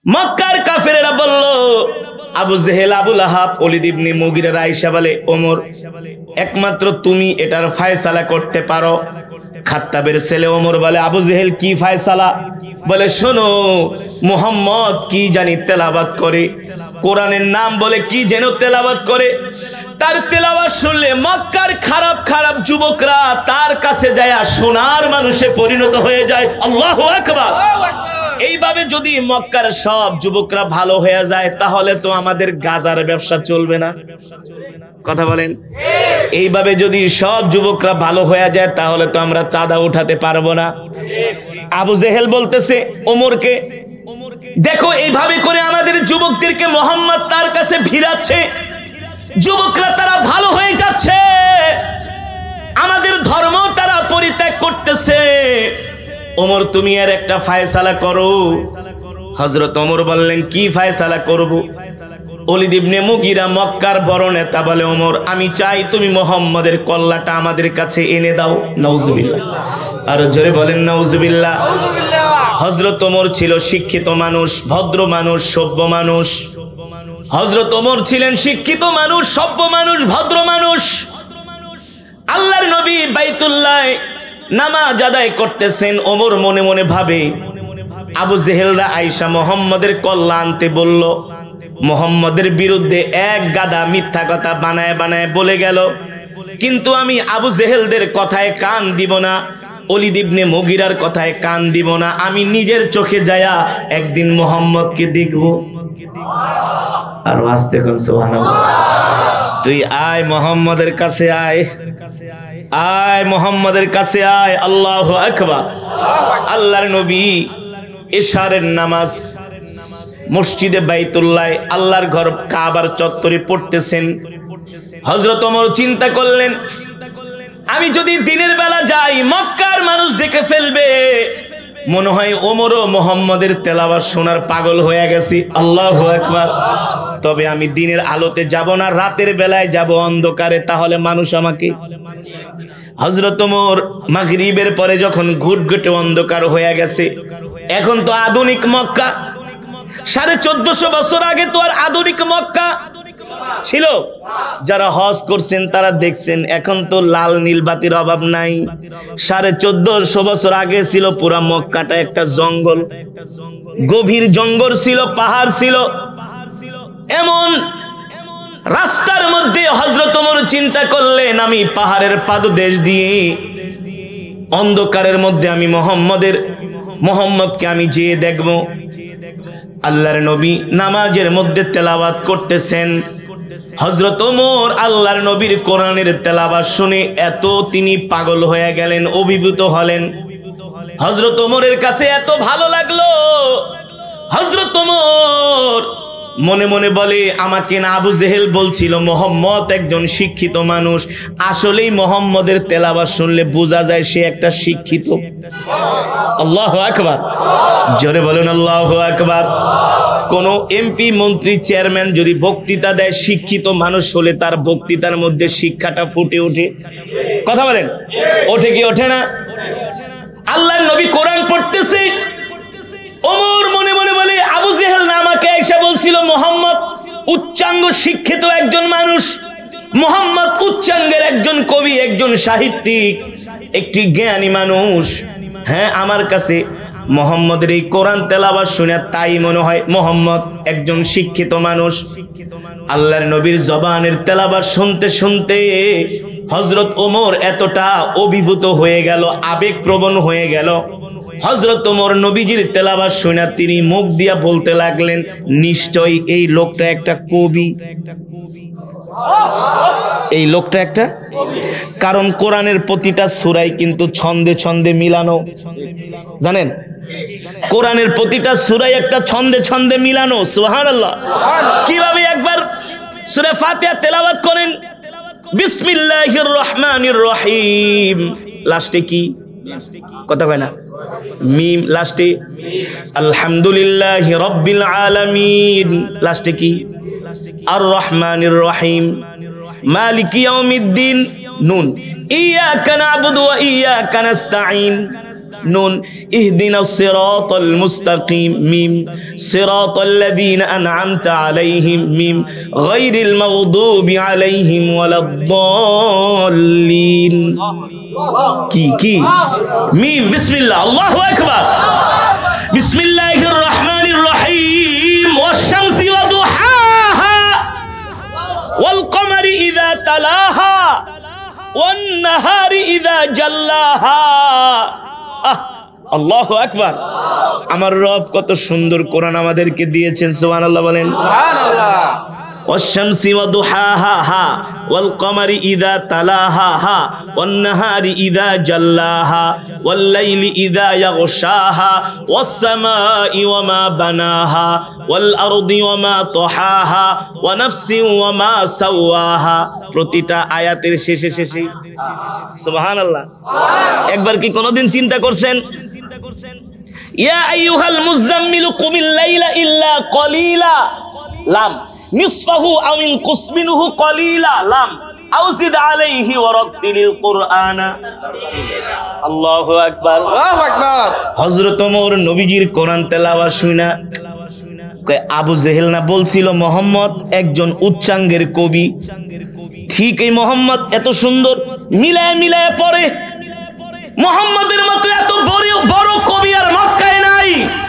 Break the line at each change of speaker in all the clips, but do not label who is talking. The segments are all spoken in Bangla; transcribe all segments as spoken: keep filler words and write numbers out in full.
মক্কার কাফেরেরা বলল, আবু জেহেল, আবু লাহাব, ওলীদ ইবনে মুগীরা, আয়েশা বলে, ওমর একমাত্র তুমি এটার ফয়সালা করতে পারো। খাত্তাবের ছেলে ওমর বলে, আবু জেহেল কি ফয়সালা? বলে, শোনো, মুহাম্মদ কি জানি তেলাওয়াত করে, কোরআনের নাম বলে কি যেন তেলাওয়াত করে। তার তেলাওয়াত শুনলে মক্কার খারাপ খারাপ যুবকরা তার কাছে যায় সোনার মানুষে পরিণত হয়ে যায়। আল্লাহু আকবার। এইভাবে যদি মক্কার সব যুবকরা ভালো হয়ে যায় তাহলে তো আমাদের গাজার ব্যবসা চলবে না। কথা বলেন। এইভাবে যদি সব যুবকরা ভালো হয়ে যায় তাহলে তো আমরা চাঁদা উঠাতে পারবো না। আবু জেহেল বলতেছে ওমরকে, দেখো এইভাবে করে আমাদের যুবকদেরকে মোহাম্মদ তার কাছে ভিড়াচ্ছে, যুবকরা তারা ভালো হয়ে যাচ্ছে, আমাদের ধর্ম তারা পরিত্যাগ করতেছে। ওমর তুমি এর একটা ফয়সালা করো। হযরত ওমর বললেন, কি ফয়সালা করব? ওলীদ ইবনে মুগীরা মক্কার বড় নেতা বলে, ওমর আমি চাই তুমি মুহাম্মাদের কল্লাটা আমাদের কাছে এনে দাও। নাউজুবিল্লাহ। আর জোরে বলেন নাউজুবিল্লাহ। হযরত ওমর ছিল শিক্ষিত মানুষ, ভদ্র মানুষ, সভ্য মানুষ। হযরত ওমর ছিলেন শিক্ষিত মানুষ, সভ্য মানুষ, ভদ্র মানুষ। আল্লাহর নবী বাইতুল্লাহ নামাজ আদায় করতেছেন। ওমর মনে মনে ভাবে, আবু জেহেলরা আয়েশা মুহাম্মাদের কল্লা আনতে বলল, মুহাম্মাদের বিরুদ্ধে এক গাদা মিথ্যা কথা বানায় বানায় বলে গেল, কিন্তু আমি আবু জেহেলদের কথায় কান দিব না, ওলীদ ইবনে মুগীরার কথায় কান দিব না, আমি নিজের চোখে যায়া একদিন মুহাম্মদকে দেখব। আর আস্তে কোন সুবহানাল্লাহ। তুই আয় মুহাম্মাদের কাছে, আয় আয় মুহাম্মাদের কাছে আয়। আল্লাহু আকবার। আল্লাহর নবী ইশারের নামাজ মসজিদে বাইতুল্লাহ, আল্লাহর ঘর কাবার চত্বরে পড়তেছেন। হযরত ওমর চিন্তা করলেন, আমি যদি দিনের বেলা যাই মক্কার মানুষ দেখে ফেলবে, মনে হয় ওমরও মুহাম্মাদের তেলাওয়াত শোনার পাগল হয়ে গেছি। আল্লাহু আকবার। তবে আমি দিনের আলোতে যাব না, রাতের বেলায় যাব অন্ধকারে, তাহলে মানুষ আমাকে। হযরত ওমর মাগরিবের পরে যখন ঘুটঘুটে অন্ধকার হয়ে গেছে, এখন তো আধুনিক মক্কা, সাড়ে চোদ্দশো বছর আগে তো আর আধুনিক মক্কা ছিল। যারা হজ করছেন তারা দেখছেন এখন তো লাল নীল বাতির অভাব নাই। সাড়ে চোদ্দশো বছর আগে ছিল পুরা মক্কাটা একটা জঙ্গল, গভীর জঙ্গল ছিল, পাহাড় ছিল। এমন রাস্তার মধ্যে হযরত ওমর চিন্তা করলেন, আমি পাহাড়ের পাদদেশ দিয়ে অন্ধকারের মধ্যে আমি মুহাম্মাদের মুহাম্মদকে আমি যেয়ে দেখব। আল্লাহর নবী নামাজের মধ্যে তেলাওয়াত করতেছেন। হযরত ওমর আল্লাহর নবীর কোরআনের তেলাওয়াত শুনে এত তিনি পাগল হয়ে গেলেন, অভিভূত হলেন। হযরত ওমরের কাছে এত ভালো লাগলো। হযরত ওমর মনে মনে বলে, আমাকে না আবু জেহেল বলছিল মুহাম্মদ একজন শিক্ষিত মানুষ, আসলেই মুহাম্মদের তেলাওয়াত শুনলে বোঝা যায় সে একটা শিক্ষিত। আল্লাহু আকবার। জোরে বলুন আল্লাহু আকবার। কোন এমপি, মন্ত্রী, চেয়ারম্যান যদি বক্তৃতা দেয়, শিক্ষিত মানুষ হলে তার বক্তৃতার মধ্যে শিক্ষাটা ফুটে ওঠে। কথা বলেন, ওঠে কি ওঠে না? আল্লাহর নবী কোরআন পড়তেছে, ওমর মনে মনে বলে, আবু জেহেল না আমাকে এসে বলছিল মুহাম্মদ উচ্চাঙ্গ শিক্ষিত একজন মানুষ, মুহাম্মদ উচ্চাঙ্গের একজন কবি, একজন সাহিত্যিক, একটি জ্ঞানী মানুষ। হ্যাঁ, আমার কাছে মুহাম্মদের এই কোরআন তেলাওয়াত শুনে তাই মনে হয় মুহাম্মদ একজন শিক্ষিত মানুষ। আল্লাহর নবীর জবানের তেলাওয়াত শুনতে শুনতে হযরত ওমর এতটা অভিভূত হয়ে গেল, আবেগপ্রবণ হয়ে গেল। হযরত ওমর নবীজির তেলাওয়াত শুনে তিনি মুখ দিয়া বলতে লাগলেন, নিশ্চয়ই এই লোকটা একটা কবি, এই লোকটা একটা। কারণ কোরআনের প্রতিটা সূরাই কিন্তু ছন্দে ছন্দে মিলানো, জানেন? কোরআনের প্রতিটা সূরাই একটা ছন্দে ছন্দে মিলানো। সুবহানাল্লাহ। কিভাবে? একবার সূরা ফাতিহা তেলাওয়াত করেন, বিসমিল্লাহির রহমানির রহিম, লাস্টে কি? কথা কয় না, মিম লাস্টে। আলহামদুলিল্লাহি রাব্বিল আলামিন, লাস্টে কি? আর রহমানির রহিম, মালিকি ইয়াউমিদ্দিন, নুন। ইয়াকা না'বুদু ওয়া ইয়াকা নাস্তাঈন, নুন ইহদিনাস সিরাতাল মুস্তাকিম মিম সিরাতাল্লাযীনা আন'আমতা আলাইহিম মিম গায়রিল মাগদুবি আলাইহিম ওয়ালাদ-দাল্লিন। কি কি মিম বিসমিল্লাহ আল্লাহু আকবার বিসমিল্লাহির রহমানির রহিম ওয়াশ-শামসি ওয়া দুহাহা ওয়াল কমারি ইযা তালাহা ওয়ান নাহারি ইযা জাল্লাহা। আল্লাহু আকবার। আমার রব কত সুন্দর কোরআন আমাদেরকে দিয়েছেন, সুবহানাল্লাহ বলেন। সুবহানাল্লাহ। والشمس وضحاها ها والقمر إذا تلاها ها والنهار إذا جلاها والليل إذا يغشاها والسماء وما بناها والأرض وما طحاها ونفس وما سواها। প্রতিটা আয়াতের শেষে শেষে সুবহানাল্লাহ। একবার কি কোনোদিন চিন্তা করছেন ইয়া আইয়ুহাল মুযাম্মিলু কুমিল লাইলা ইল্লা কলিলা লাম নিসফাহু আও ইনকুস মিনহু কলিলা লাম আও জিদ আলাইহি ওয়ারাত্তিলিল কুরআনা। আল্লাহু আকবার আল্লাহু আকবার। হযরত ওমর নবীজির কোরআন তেলাওয়াত শুনা কয় আবু জেহেল না বলছিল মুহাম্মদ একজন উচ্চাঙ্গের কবি। ঠিক এই মুহাম্মদ এত সুন্দর মিলায় মিলায় পড়ে, মুহাম্মদের মতো এত বড় বড় কবি আর মক্কায় নাই।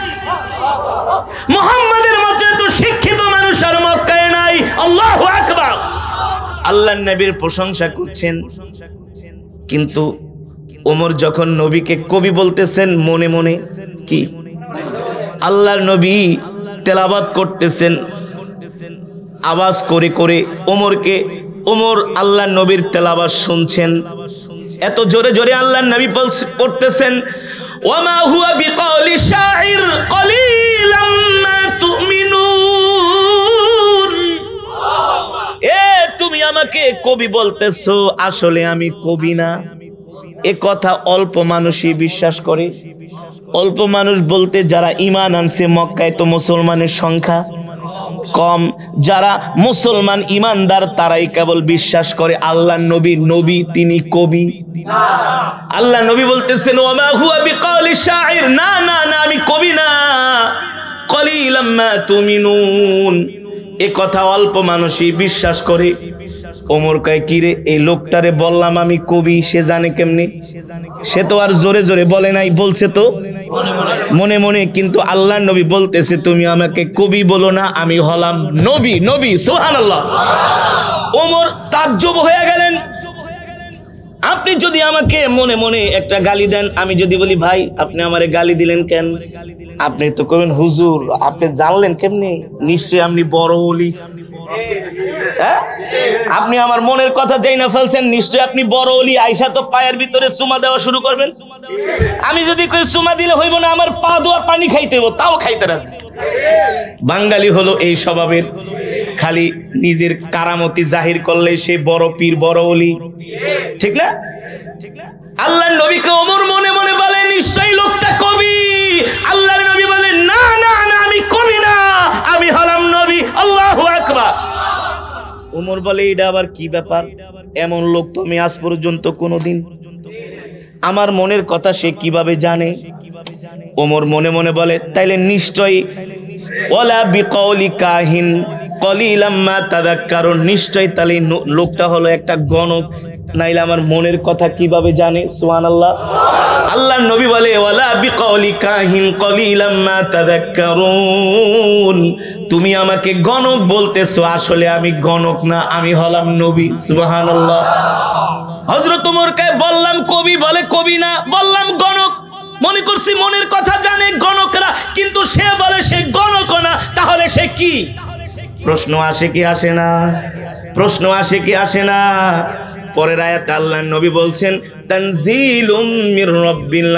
মুহাম্মদের মতো এত শিক্ষিত মানুষ আর মক্কায় নাই। আল্লাহু আকবার। আল্লাহর নবীর প্রশংসা করছেন, কিন্তু ওমর যখন নবীকে কবি বলতেছেন মনে মনে কি আল্লাহর নবী তেলাওয়াত করতেছেন আওয়াজ করে করে ওমরকে, ওমর আল্লাহর নবীর তেলাওয়াত শুনছেন। এত জোরে জোরে আল্লাহর নবী পড়তেছেন ওয়ামা হুয়া বিকাউলি শাইর কলিলাম মা তুমিনুন। এ তুমি আমাকে কবি বলতেছো, আসলে আমি কবি না। এ কথা অল্প মানুষই বিশ্বাস করে। অল্প মানুষ বলতে যারা ঈমান আনছে মক্কায় তো মুসলমানের সংখ্যা কম, যারা মুসলমান ইমানদার তারাই কেবল বিশ্বাস করে আল্লাহর নবী নবী তিনি কবি। আল্লাহ নবী বলতেছেন ওয়ামা হুয়া বিকাউলি শাইর, না না না আমি কবি না। কলিলাম মা তুমিনুন, এ কথা অল্প মানুষই বিশ্বাস করে। ওমর কয় কি রে এই লোকটারে বললাম আমি কবি, সে জানে কেমনে? সে তো আর জোরে জোরে বলে নাই, বলছে তো মনে মনে। কিন্তু আল্লাহর নবী বলতেছে তুমি আমাকে কবি বলো না, আমি হলাম নবী নবী। সুবহানাল্লাহ। ওমর তাজ্জব হয়ে গেলেন। আপনি যদি আমাকে মনে মনে একটা গালি দেন, আমি যদি বলি ভাই আপনি আমারে গালি দিলেন কেন, আপনি তো কবেন হুজুর আপনি জানলেন কেমনে, নিশ্চয়ই আপনি বড় ওলি। হ্যাঁ, আপনি আমার মনের কথা যাই না ফেলছেন, নিশ্চয়ই আপনি বড় ওলি। আয়েশা তো পায়ের ভিতরে চুমা দেওয়া শুরু করবেন। আমি যদি কই চুমা দিলে হইব না, আমার পা ধোয়া পানি খাইতে হইব, তাও খাইতে রাজি। বাঙালি হলো এই স্বভাবের, খালি নিজের কারামতি জাহির করলে সে বড় পীর বড় ওলি, ঠিক না? আল্লাহর নবীকে ওমর মনে মনে বলে নিশ্চয়ই লোকটা কবি। আল্লাহর নবী বলেন না না না আমি কবি না, আমি হলাম নবী। আল্লাহু আকবার। ওমর বলে এটা আবার কি ব্যাপার, এমন লোক তো আমি আজ পর্যন্ত কোনোদিন, আমার মনের কথা সে কিভাবে জানে? ওমর মনে মনে বলে তাইলে নিশ্চয়ই ওয়ালা বিকাউলি কাহিন কলিলাম মা তাযাক্কারুন, নিশ্চয়ই তাহলে লোকটা হলো একটা গণক, নাইলে আমার মনের কথা কিভাবে জানে? সুবহানাল্লাহ। আল্লাহর নবী বলে ওয়ালা বিকাউলি কাহিন কলিলাম মা তাযাক্কারুন, তুমি আমাকে গণক বলতেছো, আসলে আমি গণক না, আমি হলাম নবী। সুবহানাল্লাহ। হযরত ওমরকে বললাম কবি, বলে কবি না। বললাম গণক, মনে করছি মনের কথা জানে গণকরা, কিন্তু সে বলে সে গণক না, তাহলে সে কি? প্রশ্ন আসে কি আসে না? প্রশ্ন আসে কি আসে না? পরের আয়াতে আল্লাহর নবী বলছেন তানজিলুম মির রাব্বিল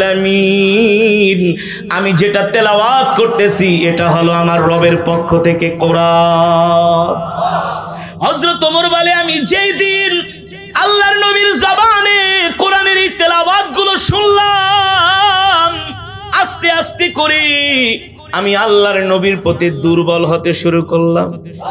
আলামিন, আমি যেটা তেলাওয়াত করতেছি এটা হলো আমার রবের পক্ষ থেকে কোরআন। হযরত ওমর বলে আমি যেই দিন আল্লাহর নবীর জবানে কোরআনের এই তেলাওয়াত গুলো শুনলাম, আস্তে আস্তে করে আমি আল্লাহর নবীর প্রতি দুর্বল হতে শুরু করলাম।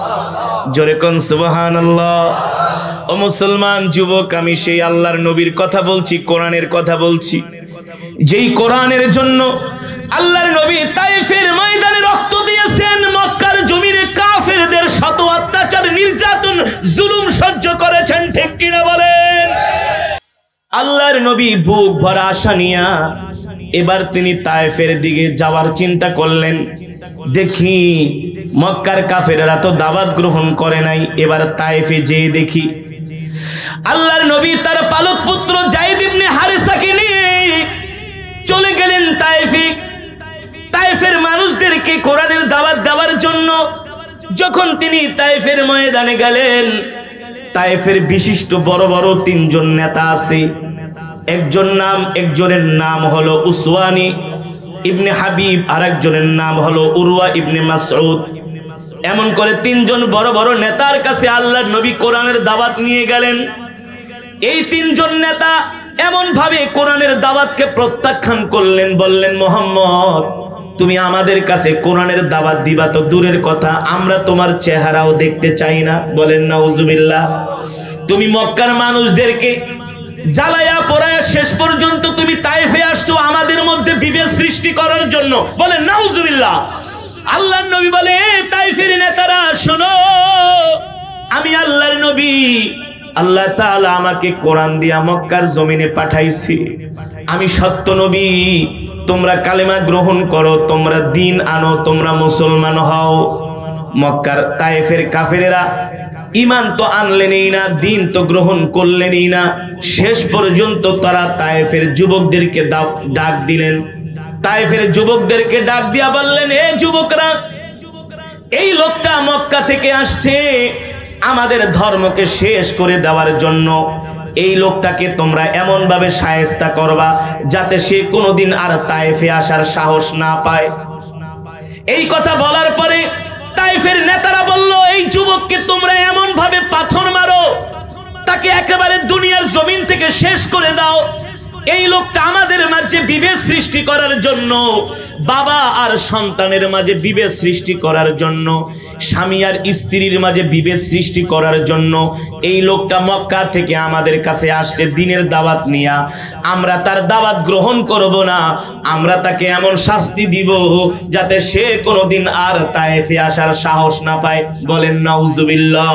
জোরে কোন সুবহানাল্লাহ। ও মুসলমান যুবক, আমি সেই আল্লাহর নবীর কথা বলছি, কোরআনের কথা বলছি। যেই কোরআনের জন্য আল্লাহর নবী তায়েফের ময়দানে রক্ত দিয়েছেন, মক্কার জমিনে কাফেরদের শত অত্যাচার নির্যাতন জুলুম সহ্য করেছেন, ঠিক কিনা বলেন? আল্লাহর নবী বুক ভরা আশা নিয়া এবার তিনি তায়েফের দিকে যাওয়ার চিন্তা করলেন। দেখি মক্কার কাফেররা তো দাওয়াত গ্রহণ করে নাই, এবার তায়েফে যেয়ে দেখি। আল্লাহর নবী তার পালক পুত্র যায়েদ ইবনে হারেসাকে নিয়ে চলে গেলেন তায়েফে। তায়েফের মানুষদেরকে কোরআনের দাওয়াত দেওয়ার জন্য যখন তিনি তায়েফের ময়দানে গেলেন, তায়েফের বিশিষ্ট বড় বড় তিনজন নেতা আছে। একজন নাম একজনের নাম হলো উসওয়ানি ইবনে হাবিব, আর একজনের নাম হলো উরওয়া ইবনে মাসউদ। এমন করে তিনজন বড় বড় নেতার কাছে আল্লাহর নবী কোরআনের দাওয়াত নিয়ে গেলেন। এই তিনজন নেতা এমন ভাবে কোরআনের দাওয়াতকে প্রত্যাখ্যান করলেন, বললেন, মুহাম্মদ তুমি আমাদের কাছে কোরআনের দাওয়াত দিবা তো দূরের কথা, আমরা তোমার চেহারাও দেখতে চাই না। বলেন নাউজুবিল্লাহ। তুমি মক্কার মানুষদেরকে জ্বালায়া পোড়ায়া শেষ পর্যন্ত তুমি তায়েফে আসছো আমাদের মধ্যে বিভেদ সৃষ্টি করার জন্য। বলেন নাউজুবিল্লাহ। আল্লাহর নবী বলে, তায়েফের নেতারা শোনো, আমি আল্লাহর নবী, আল্লাহ তাআলা আমাকে কোরআন দিয়া মক্কার জমিনে পাঠাইছি, আমি সত্য নবী। তোমরা কালেমা গ্রহণ করো, তোমরা দিন আনো, তোমরা মুসলমান হও। মক্কার তায়েফের কাফেরেরা ঈমান তো আনলেনই না, দিন তো গ্রহণ করলেনই না। শেষ পর্যন্ত তারা তায়েফের যুবকদেরকে ডাক দিলেন। তায়েফের যুবকদেরকে ডাক দিয়া বললেন, এ যুবকরা, এই লোকটা মক্কা থেকে আসছে আমাদের ধর্মকে শেষ করে দেওয়ার জন্য। এই লোকটাকে তোমরা এমন ভাবে শায়েস্তা করবা যাতে সে কোনোদিন আর তায়েফে আসার সাহস না পায়। এই কথা বলার পরে তায়েফের নেতারা বলল, এই যুবককে তোমরা এমন ভাবে পাথর মারো, তাকে একেবারে দুনিয়ার জমিন থেকে শেষ করে দাও। এই লোকটা আমাদের মাঝে বিভেদ সৃষ্টি করার জন্য, বাবা আর সন্তানের মাঝে বিভেদ সৃষ্টি করার জন্য, স্বামী আর স্ত্রীর মাঝে বিভেদ সৃষ্টি করার জন্য এই লোকটা মক্কা থেকে আমাদের কাছে আসছে দিনের দাওয়াত নিয়া। আমরা তার দাওয়াত গ্রহণ করব না, আমরা তাকে এমন শাস্তি দিব যাতে সে কোনোদিন আর তায়েফে আসার সাহস না পায়। বলেন নাউজুবিল্লাহ।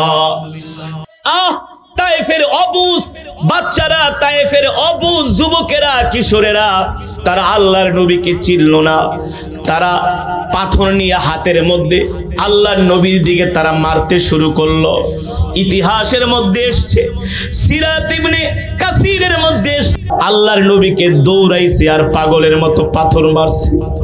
আহ তায়েফের অবুজ বাচ্চারা, তায়েফের অবুজ যুবকেরা, কিশোরেরা, তারা আল্লাহর নবীকে চিনল না। তারা পাথর নিয়ে হাতের মধ্যে আল্লাহর নবীর দিকে তারা মারতে শুরু করলো। ইতিহাসের মধ্যে এসছে, সিরাত ইবনে কাসিরের মধ্যে আল্লাহর নবীকে দৌড়াইছে আর পাগলের মতো পাথর মারছে।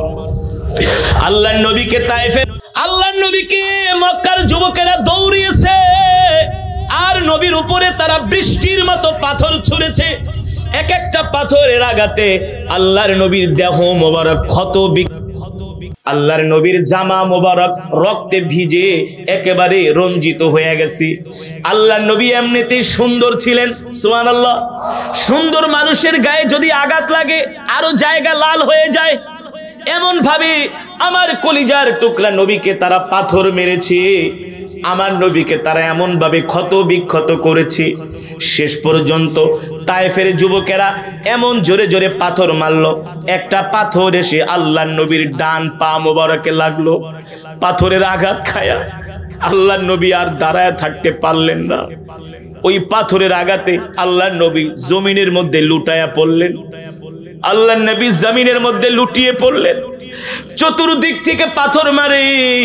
আল্লাহর নবীকে তায়েফে, আল্লাহর নবীকে মক্কার যুবকেরা দৌড়িয়েছে আর নবীর উপরে তারা বৃষ্টির মতো পাথর ছুঁড়েছে। এক একটা পাথরের আঘাতে আল্লাহর নবীর দেহ মোবারক ক্ষত, আল্লাহর নবীর জামা মোবারক রক্তে ভিজে একেবারে রঞ্জিত হয়ে গেছে। আল্লাহর নবী এমনিতেই সুন্দর ছিলেন, সুবহানাল্লাহ। সুন্দর মানুষের গায়ে যদি আঘাত লাগে আরো জায়গা লাল হয়ে যায়। এমন ভাবে আমার কলিজার টুকরা নবীকে তারা পাথর মেরেছে, আমার নবীকে তারা এমন ভাবে ক্ষত বিক্ষত করেছে। শেষ পর্যন্ত তায়েফের যুবকেরা এমন জোরে জোরে পাথর মারলো, একটা পাথর এসে আল্লাহর নবীর ডান পা মোবারকে লাগলো। পাথরের আঘাত খায়া আল্লাহর নবী আর দাঁড়ায় থাকতে পারলেন না। ওই পাথরের আঘাতে আল্লাহর নবী জমিনের মধ্যে লুটায়া পড়লেন। আল্লাহর নবী জমিনের মধ্যে লুটিয়ে পড়লেন। চতুর্দিক থেকে পাথর মারে।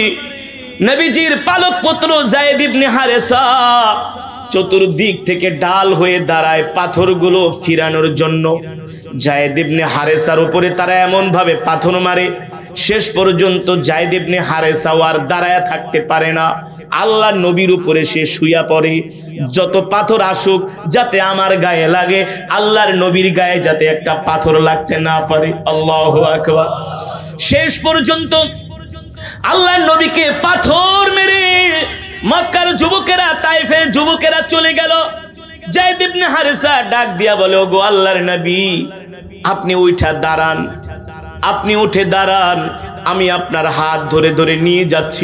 নবীজির পালক পুত্র যায়েদ ইবনে হারেসা চতুর্দিক থেকে ডাল হয়ে দাঁড়ায় পাথরগুলো ফিরানোর জন্য। যায়েদ ইবনে হারেসার উপরে তারা এমন ভাবে পাথর মারে, শেষ পর্যন্ত যায়েদ ইবনে হারেসা আর দাঁড়ায় থাকতে পারে না। আল্লাহর নবীর উপরে সে শুয়া পড়ে। যত পাথর আসুক যাতে আমার গায়ে লাগে, আল্লাহর নবীর গায়ে যাতে একটা পাথর লাগতে না পারে। আল্লাহু আকবার। শেষ পর্যন্ত আল্লাহর নবীকে পাথর মেরে মক্কার যুবকেরা, তায়েফের যুবকেরা চলে গেল। যায়েদ ইবনে হারেসা ডাক দিয়া বলে, ওগো আল্লাহর নবী, আপনি উঠে দাঁড়ান, আপনি উঠে দাঁড়ান, আমি আপনার হাত ধরে ধরে নিয়ে যাচ্ছি।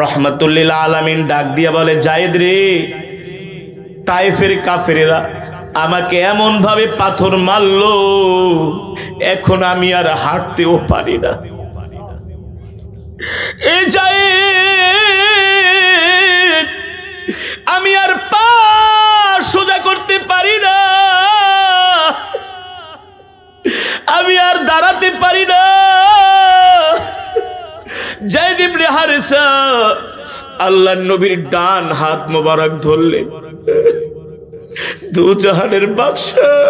রহমাতুল্লিল আলামিন ডাক দিয়া বলে, যায়েদ রে, তায়েফের কাফেরেরা আমাকে এমন ভাবে পাথর মারলো, এখন আমি আর হাঁটতেও পারি না। এ যায়েদ, আমি আর পা সোজা করতে পারি না, আমি আর দাঁড়াতে পারি না। যায়েদ ইবনে হারেসা আল্লাহর নবীর ডান হাত মোবারক ধরলেন। দু জাহানের বাদশা,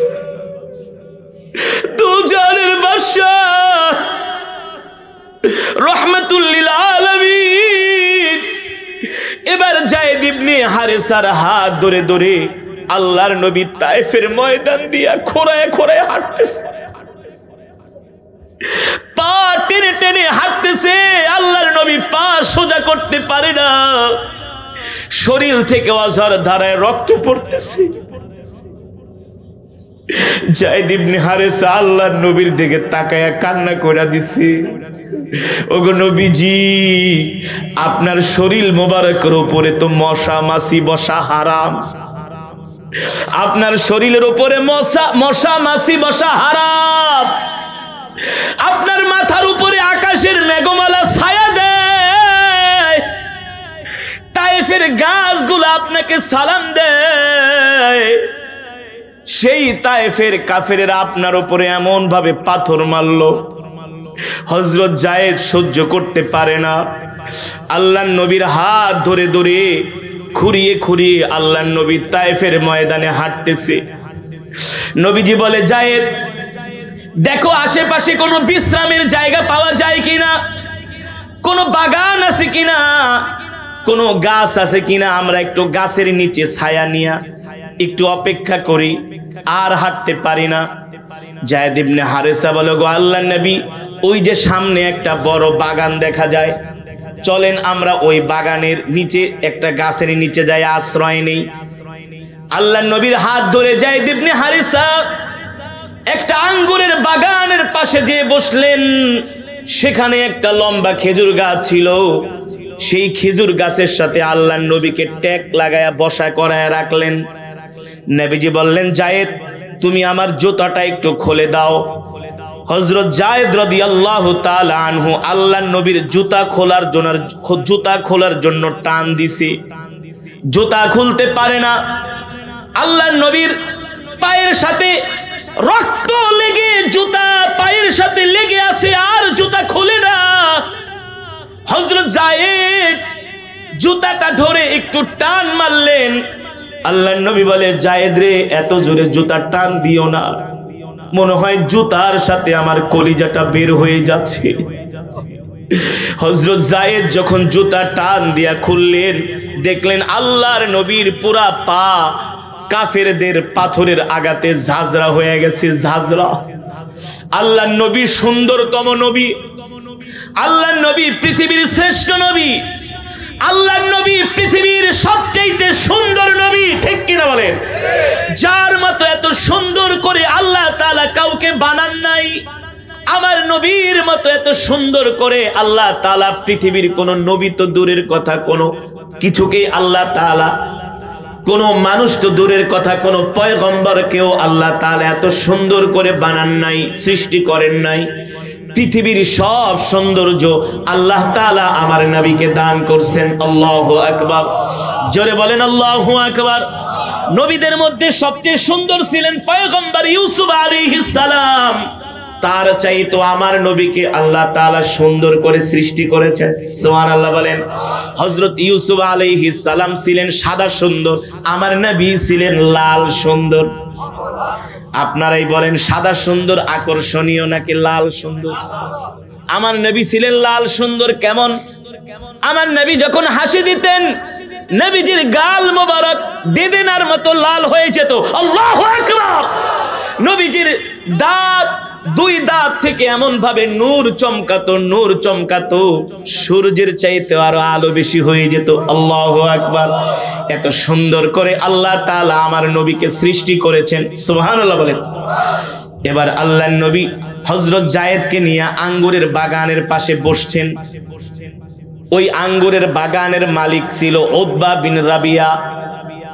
দু জাহানের বাদশা, রহমাতুল লিল আলামিন এবার যায়েদ ইবনে হারেসার হাত ধরে ধরে আল্লাহর নবী তায়েফের ময়দান দিয়া খোঁড়ায় খোঁড়ায় হাঁটতেছে, পা টেনে টেনে হাঁটতেছে। আল্লাহর নবী পা সোজা করতে পারে না, শরীর থেকে অঝর ধারায় রক্ত পড়তেছে। যায়েদ ইবনে হারেসা আল্লাহর নবীর দিকে তাকায়া কান্না কইরা দিছে, ওগো নবীজি, আপনার শরীর মোবারকের উপরে তো মশা মাছি বসা হারাম, আপনার শরীরের উপরে মশা মশা মাছি বসা হারাম, আপনার মাথার উপরে আকাশের মেঘমালা ছায়া দেয়, তায়েফের গাছগুলো আপনাকে সালাম দেয়, সেই তায়েফের কাফেরেরা আপনার উপরে এমন ভাবে পাথর মারলো, হযরত যায়েদ সহ্য করতে পারে না। আল্লাহর নবীর হাত ধরে ধরে খুঁড়িয়ে খুঁড়িয়ে আল্লাহর নবী তায়েফের ময়দানে হাঁটতেছে। নবীজি বলে, যায়েদ, দেখো আশেপাশে কোনো বিশ্রামের জায়গা পাওয়া যায় কিনা, কোনো বাগান আছে কিনা, কোনো গাছ আছে কিনা, আমরা একটু গাছের নিচে ছায়া নিয়া একটু অপেক্ষা করি, আর হাঁটতে পারি না। যায়েদ ইবনে হারেসা বলে, গো আল্লাহর নবী, ওই যে সামনে একটা বড় বাগান দেখা যায়, চলেন আমরা ওই বাগানের নিচে একটা গাছের নিচে যাই আশ্রয় নেই। আল্লাহর নবীর হাত ধরে যায়েদ ইবনে হারেসা একটা আঙ্গুরের বাগানের পাশে যেয়ে বসলেন। সেখানে একটা লম্বা খেজুর গাছ ছিল, সেই খেজুর গাছের সাথে আল্লাহর নবীকে ট্যাক লাগায়া বসা করায় রাখলেন। নবীজি বললেন, যায়েদ, তুমি আমার জুতাটা একটু খুলে দাও। হযরত যায়েদ রাদিয়াল্লাহু তাআলা আনহু আল্লাহর নবীর জুতা খোলার জন্য জুতা খোলার জন্য টান দিছে, জুতা খুলতে পারে না। আল্লাহর নবীর পায়ের সাথে রক্ত লেগে জুতা পায়ের সাথে লেগে আছে, আর জুতা খুলে না। হযরত যায়েদ জুতাটা ধরে একটু টান মারলেন। আল্লাহর নবী বলে, যায়েদ রে, এত জোরে জুতা টান দিও না, মনে হয় জুতার সাথে আমার কলিজাটা বের হয়ে যাচ্ছে। হযরত যায়েদ যখন জুতা টান দিয়া খুললেন, দেখলেন আল্লাহর নবীর পুরা পা কাফেরদের পাথরের আঘাতে ঝাঁঝরা হয়ে গেছে, ঝাঁঝরা। আল্লাহর নবী সুন্দরতম নবী, আল্লাহর নবী পৃথিবীর শ্রেষ্ঠ নবী, আল্লাহর নবী পৃথিবীর সবচেয়ে সুন্দর নবী, ঠিক কিনা বলেন? যার মতো এত সুন্দর করে আল্লাহ তাআলা কাউকে বানান নাই, আমার নবীর মতো এত সুন্দর করে আল্লাহ তাআলা পৃথিবীর কোন নবী তো দূরের কথা, কোন কিছুকেই আল্লাহ তাআলা, কোন মানুষ তো দূরের কথা, কোন পয়গম্বরকেও আল্লাহ তাআলা এত সুন্দর করে বানান নাই, সৃষ্টি করেন নাই। পৃথিবীর সব সৌন্দর্য আল্লাহ তাআলা আমার নবীকে দান করছেন। আল্লাহু আকবার, জোরে বলেন আল্লাহু আকবার। নবীদের মধ্যে সবচেয়ে সুন্দর ছিলেন পয়গম্বর ইউসুফ আলাইহিস সালাম, তার চাইতো আমার নবীকে আল্লাহ তাআলা সুন্দর করে সৃষ্টি করেছেন। সুবহানাল্লাহ বলেন। হযরত ইউসুফ আলাইহিস সালাম ছিলেন সাদা সুন্দর, আমার নবী ছিলেন লাল সুন্দর। আপনারাই বলেন, সাদা সুন্দর আকর্ষণীয় নাকি লাল সুন্দর? আমার নবী ছিলেন লাল সুন্দর। কেমন? আমার নবী যখন হাসি দিতেন, নবীজির গাল মোবারক বেদেনার মতো লাল হয়ে যেত। আল্লাহু আকবার। নবীজির দাঁত, দুই দাঁত থেকে এমন ভাবে নূর চমকাতো, নূর চমকাতো, সূর্যের চাইতে আরো আলো বেশি হয়ে যেত। আল্লাহু আকবার। এত সুন্দর করে আল্লাহ তাআলা আমার নবীকে সৃষ্টি করেছেন। সুবহানাল্লাহ বলেন। এবার আল্লাহর নবী হযরত যায়েদকে নিয়ে আঙ্গুরের বাগানের পাশে বসছেন। ওই আঙ্গুরের বাগানের মালিক ছিল উতবা বিন রাবিয়া।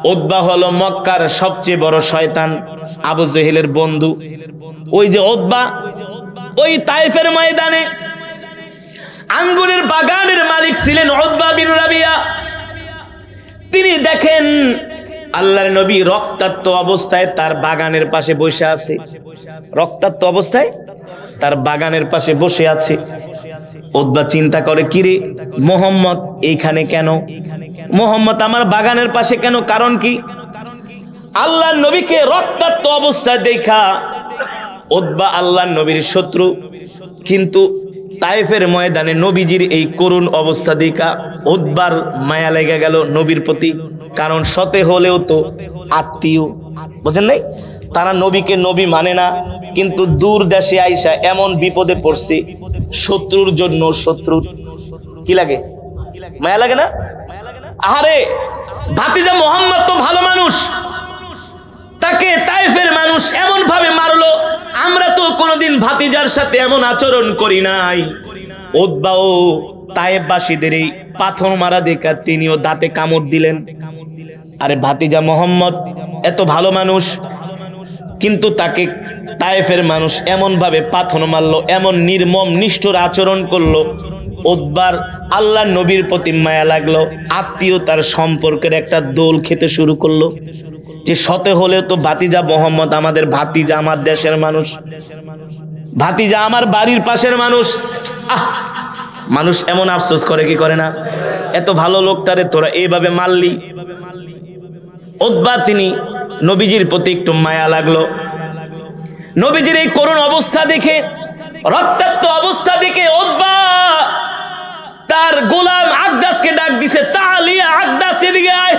উতবা হলো মক্কার সবচেয়ে বড় শয়তান, আবু জেহেলের বন্ধু। ওই যে উতবা ওই তায়েফের ময়দানে আঙ্গুরের বাগানের মালিক ছিলেন উতবা বিন রাবিয়া। তিনি দেখেন আল্লাহর নবী রক্তাক্ত অবস্থায় তার বাগানের পাশে বসে আছে, রক্তাক্ত অবস্থায় তার বাগানের পাশে বসে আছে। উতবা চিন্তা করে, কিরে মুহাম্মদ এইখানে কেন? মুহাম্মদ আমার বাগানের পাশে কেন? কারণ কি? আল্লাহর নবীকে রক্তাক্ত অবস্থায় দেখা উতবা আল্লাহর নবীর শত্রু, কিন্তু তায়েফের ময়দানে নবীজির এই করুণ অবস্থা দেখা উতবার মায়া লেগে গেল নবীর প্রতি। কারণ সতে হলেও তো আত্মীয়, বুঝেন নাই? তারা নবীকে নবী মানে না, কিন্তু দূর দেশে আইসা এমন বিপদে পড়ছে, শত্রুর জন্য শত্রু কি লাগে? মায়া লাগে না? আরে ভাতিজা মুহাম্মদ তো ভালো মানুষ, তাকে তায়েফের মানুষ এমন ভাবে মারলো, আমরা তো কোনোদিন ভাতিজার সাথে এমন আচরণ করি নাই। উতবাও তায়েফবাসীদের এই পাথর মারা দেখা তিনিও দাঁতে কামড় দিলেন। আরে ভাতিজা মুহাম্মদ এত ভালো মানুষ, কিন্তু তাকে তায়েফের মানুষ এমন ভাবে পাথর মারলো, এমন নির্মম নিষ্ঠুর আচরণ করলো। উতবার আল্লাহর নবীর প্রতি মায়া লাগলো, আত্মীয়তার সম্পর্কের একটা দোল খেতে শুরু করলো যে সতে হলেও তো ভাতিজা মুহাম্মদ আমাদের ভাতিজা, আমার দেশের মানুষ, ভাতিজা আমার বাড়ির পাশের মানুষ। আহ মানুষ এমন আফসোস করে কি করে না? এত ভালো লোকটারে তোরা এইভাবে মারলি। উতবা তিনি নবীজির প্রতি একটু মায়া লাগলো। নবীজির এই করুণ অবস্থা দেখে, রক্তাক্ত অবস্থা দেখে উতবা তার গোলাম আকদাসকে ডাক দিছে, তালিয়া আকদাস এদিকে আয়।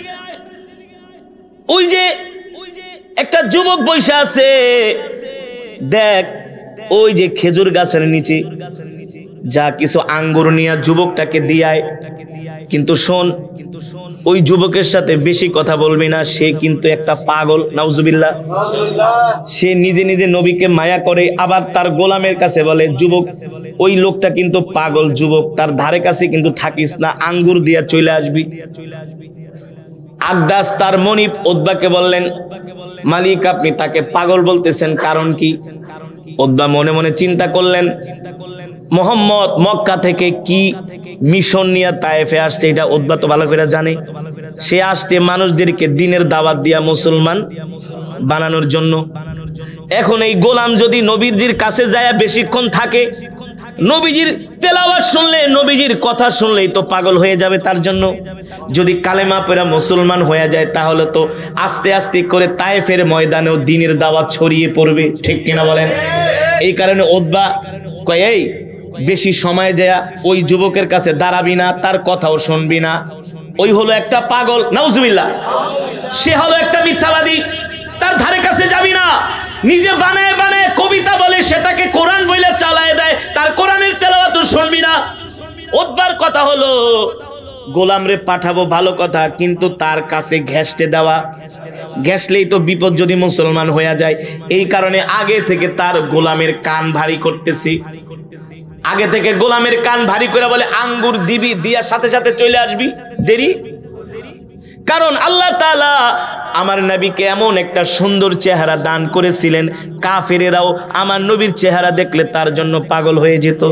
ওই যে একটা যুবক বসে আছে, দেখ ওই যে খেজুর গাছের নিচে, যা কিছু আঙ্গুর নিয়ে যুবকটাকে দিয়ায়। কিন্তু শোন, ওই যুবকের সাথে বেশি কথা বলবি না, সে কিন্তু একটা পাগল, নাউজুবিল্লাহ। সে নিজে নিজে নবীকে মায়া করে, আবার তার গোলামের কাছে বলে, যুবক ওই লোকটা কিন্তু পাগল, যুবক তার ধারে কাছে কিন্তু থাকিস না, আঙ্গুর দিয়া চলে আসবি। আকদাস তার মনিব উতবাকে বললেন, মালিক আপনি তাকে পাগল বলতেছেন, কারণ কি? উতবা মনে মনে চিন্তা করলেন, মুহাম্মদ মক্কা থেকে কি মিশন নিয়ে তায়েফে আসছে এটা উতবা তো ভালো করে জানে। সে আসছে মানুষদেরকে দিনের দাওয়াত দিয়া মুসলমান বানানোর জন্য। এখন এই গোলাম যদি নবীজির কাছে যায় বেশিক্ষণ থাকে, নবীজির তেলাওয়াত শুনলে, নবীজির কথা শুনলেই তো পাগল হয়ে যাবে। তার জন্য যদি কালেমা পড়া মুসলমান হয়ে যায়, তাহলে তো আস্তে আস্তে করে তায়েফের ময়দানেও দ্বীনের দাওয়াত ছড়িয়ে পড়বে, ঠিক কিনা বলেন? এই কারণে উতবা কয়, এই বেশি সময় যায় ওই যুবকের কাছে দাঁড়াবি না, তার কথাও শুনবি না, ওই হলো একটা পাগল, নাউজুবিল্লাহ। সে হলো একটা মিথ্যাবাদী, তার ধারে কাছে যাবি না। নিজে বানায় বানায় কবিতা বলে, সেটাকে কোরআন বলে চালায় দেয়, তার কোরআনের তেলাওয়াত শুনবি না। উতবার কথা হলো গোলাম রে পাঠাবো ভালো কথা, কিন্তু তার কাছে ঘেঁষতে দেওয়া, ঘেঁষলেই তো বিপদ যদি মুসলমান হয়ে যায়। এই কারণে আগে থেকে তার গোলামের কান ভারী করতেছি, আগে থেকে গোলামের কান ভারী করে বলে, আঙ্গুর দিবি, দিয়া সাথে সাথে চলে আসবি, দেরি। কারণ আল্লাহ তাআলা আমার নবীকে এমন একটা সুন্দর চেহারা দান করেছিলেন, কাফেরেরাও আমার নবীর চেহারা দেখলে তার জন্য পাগল হয়ে যেত।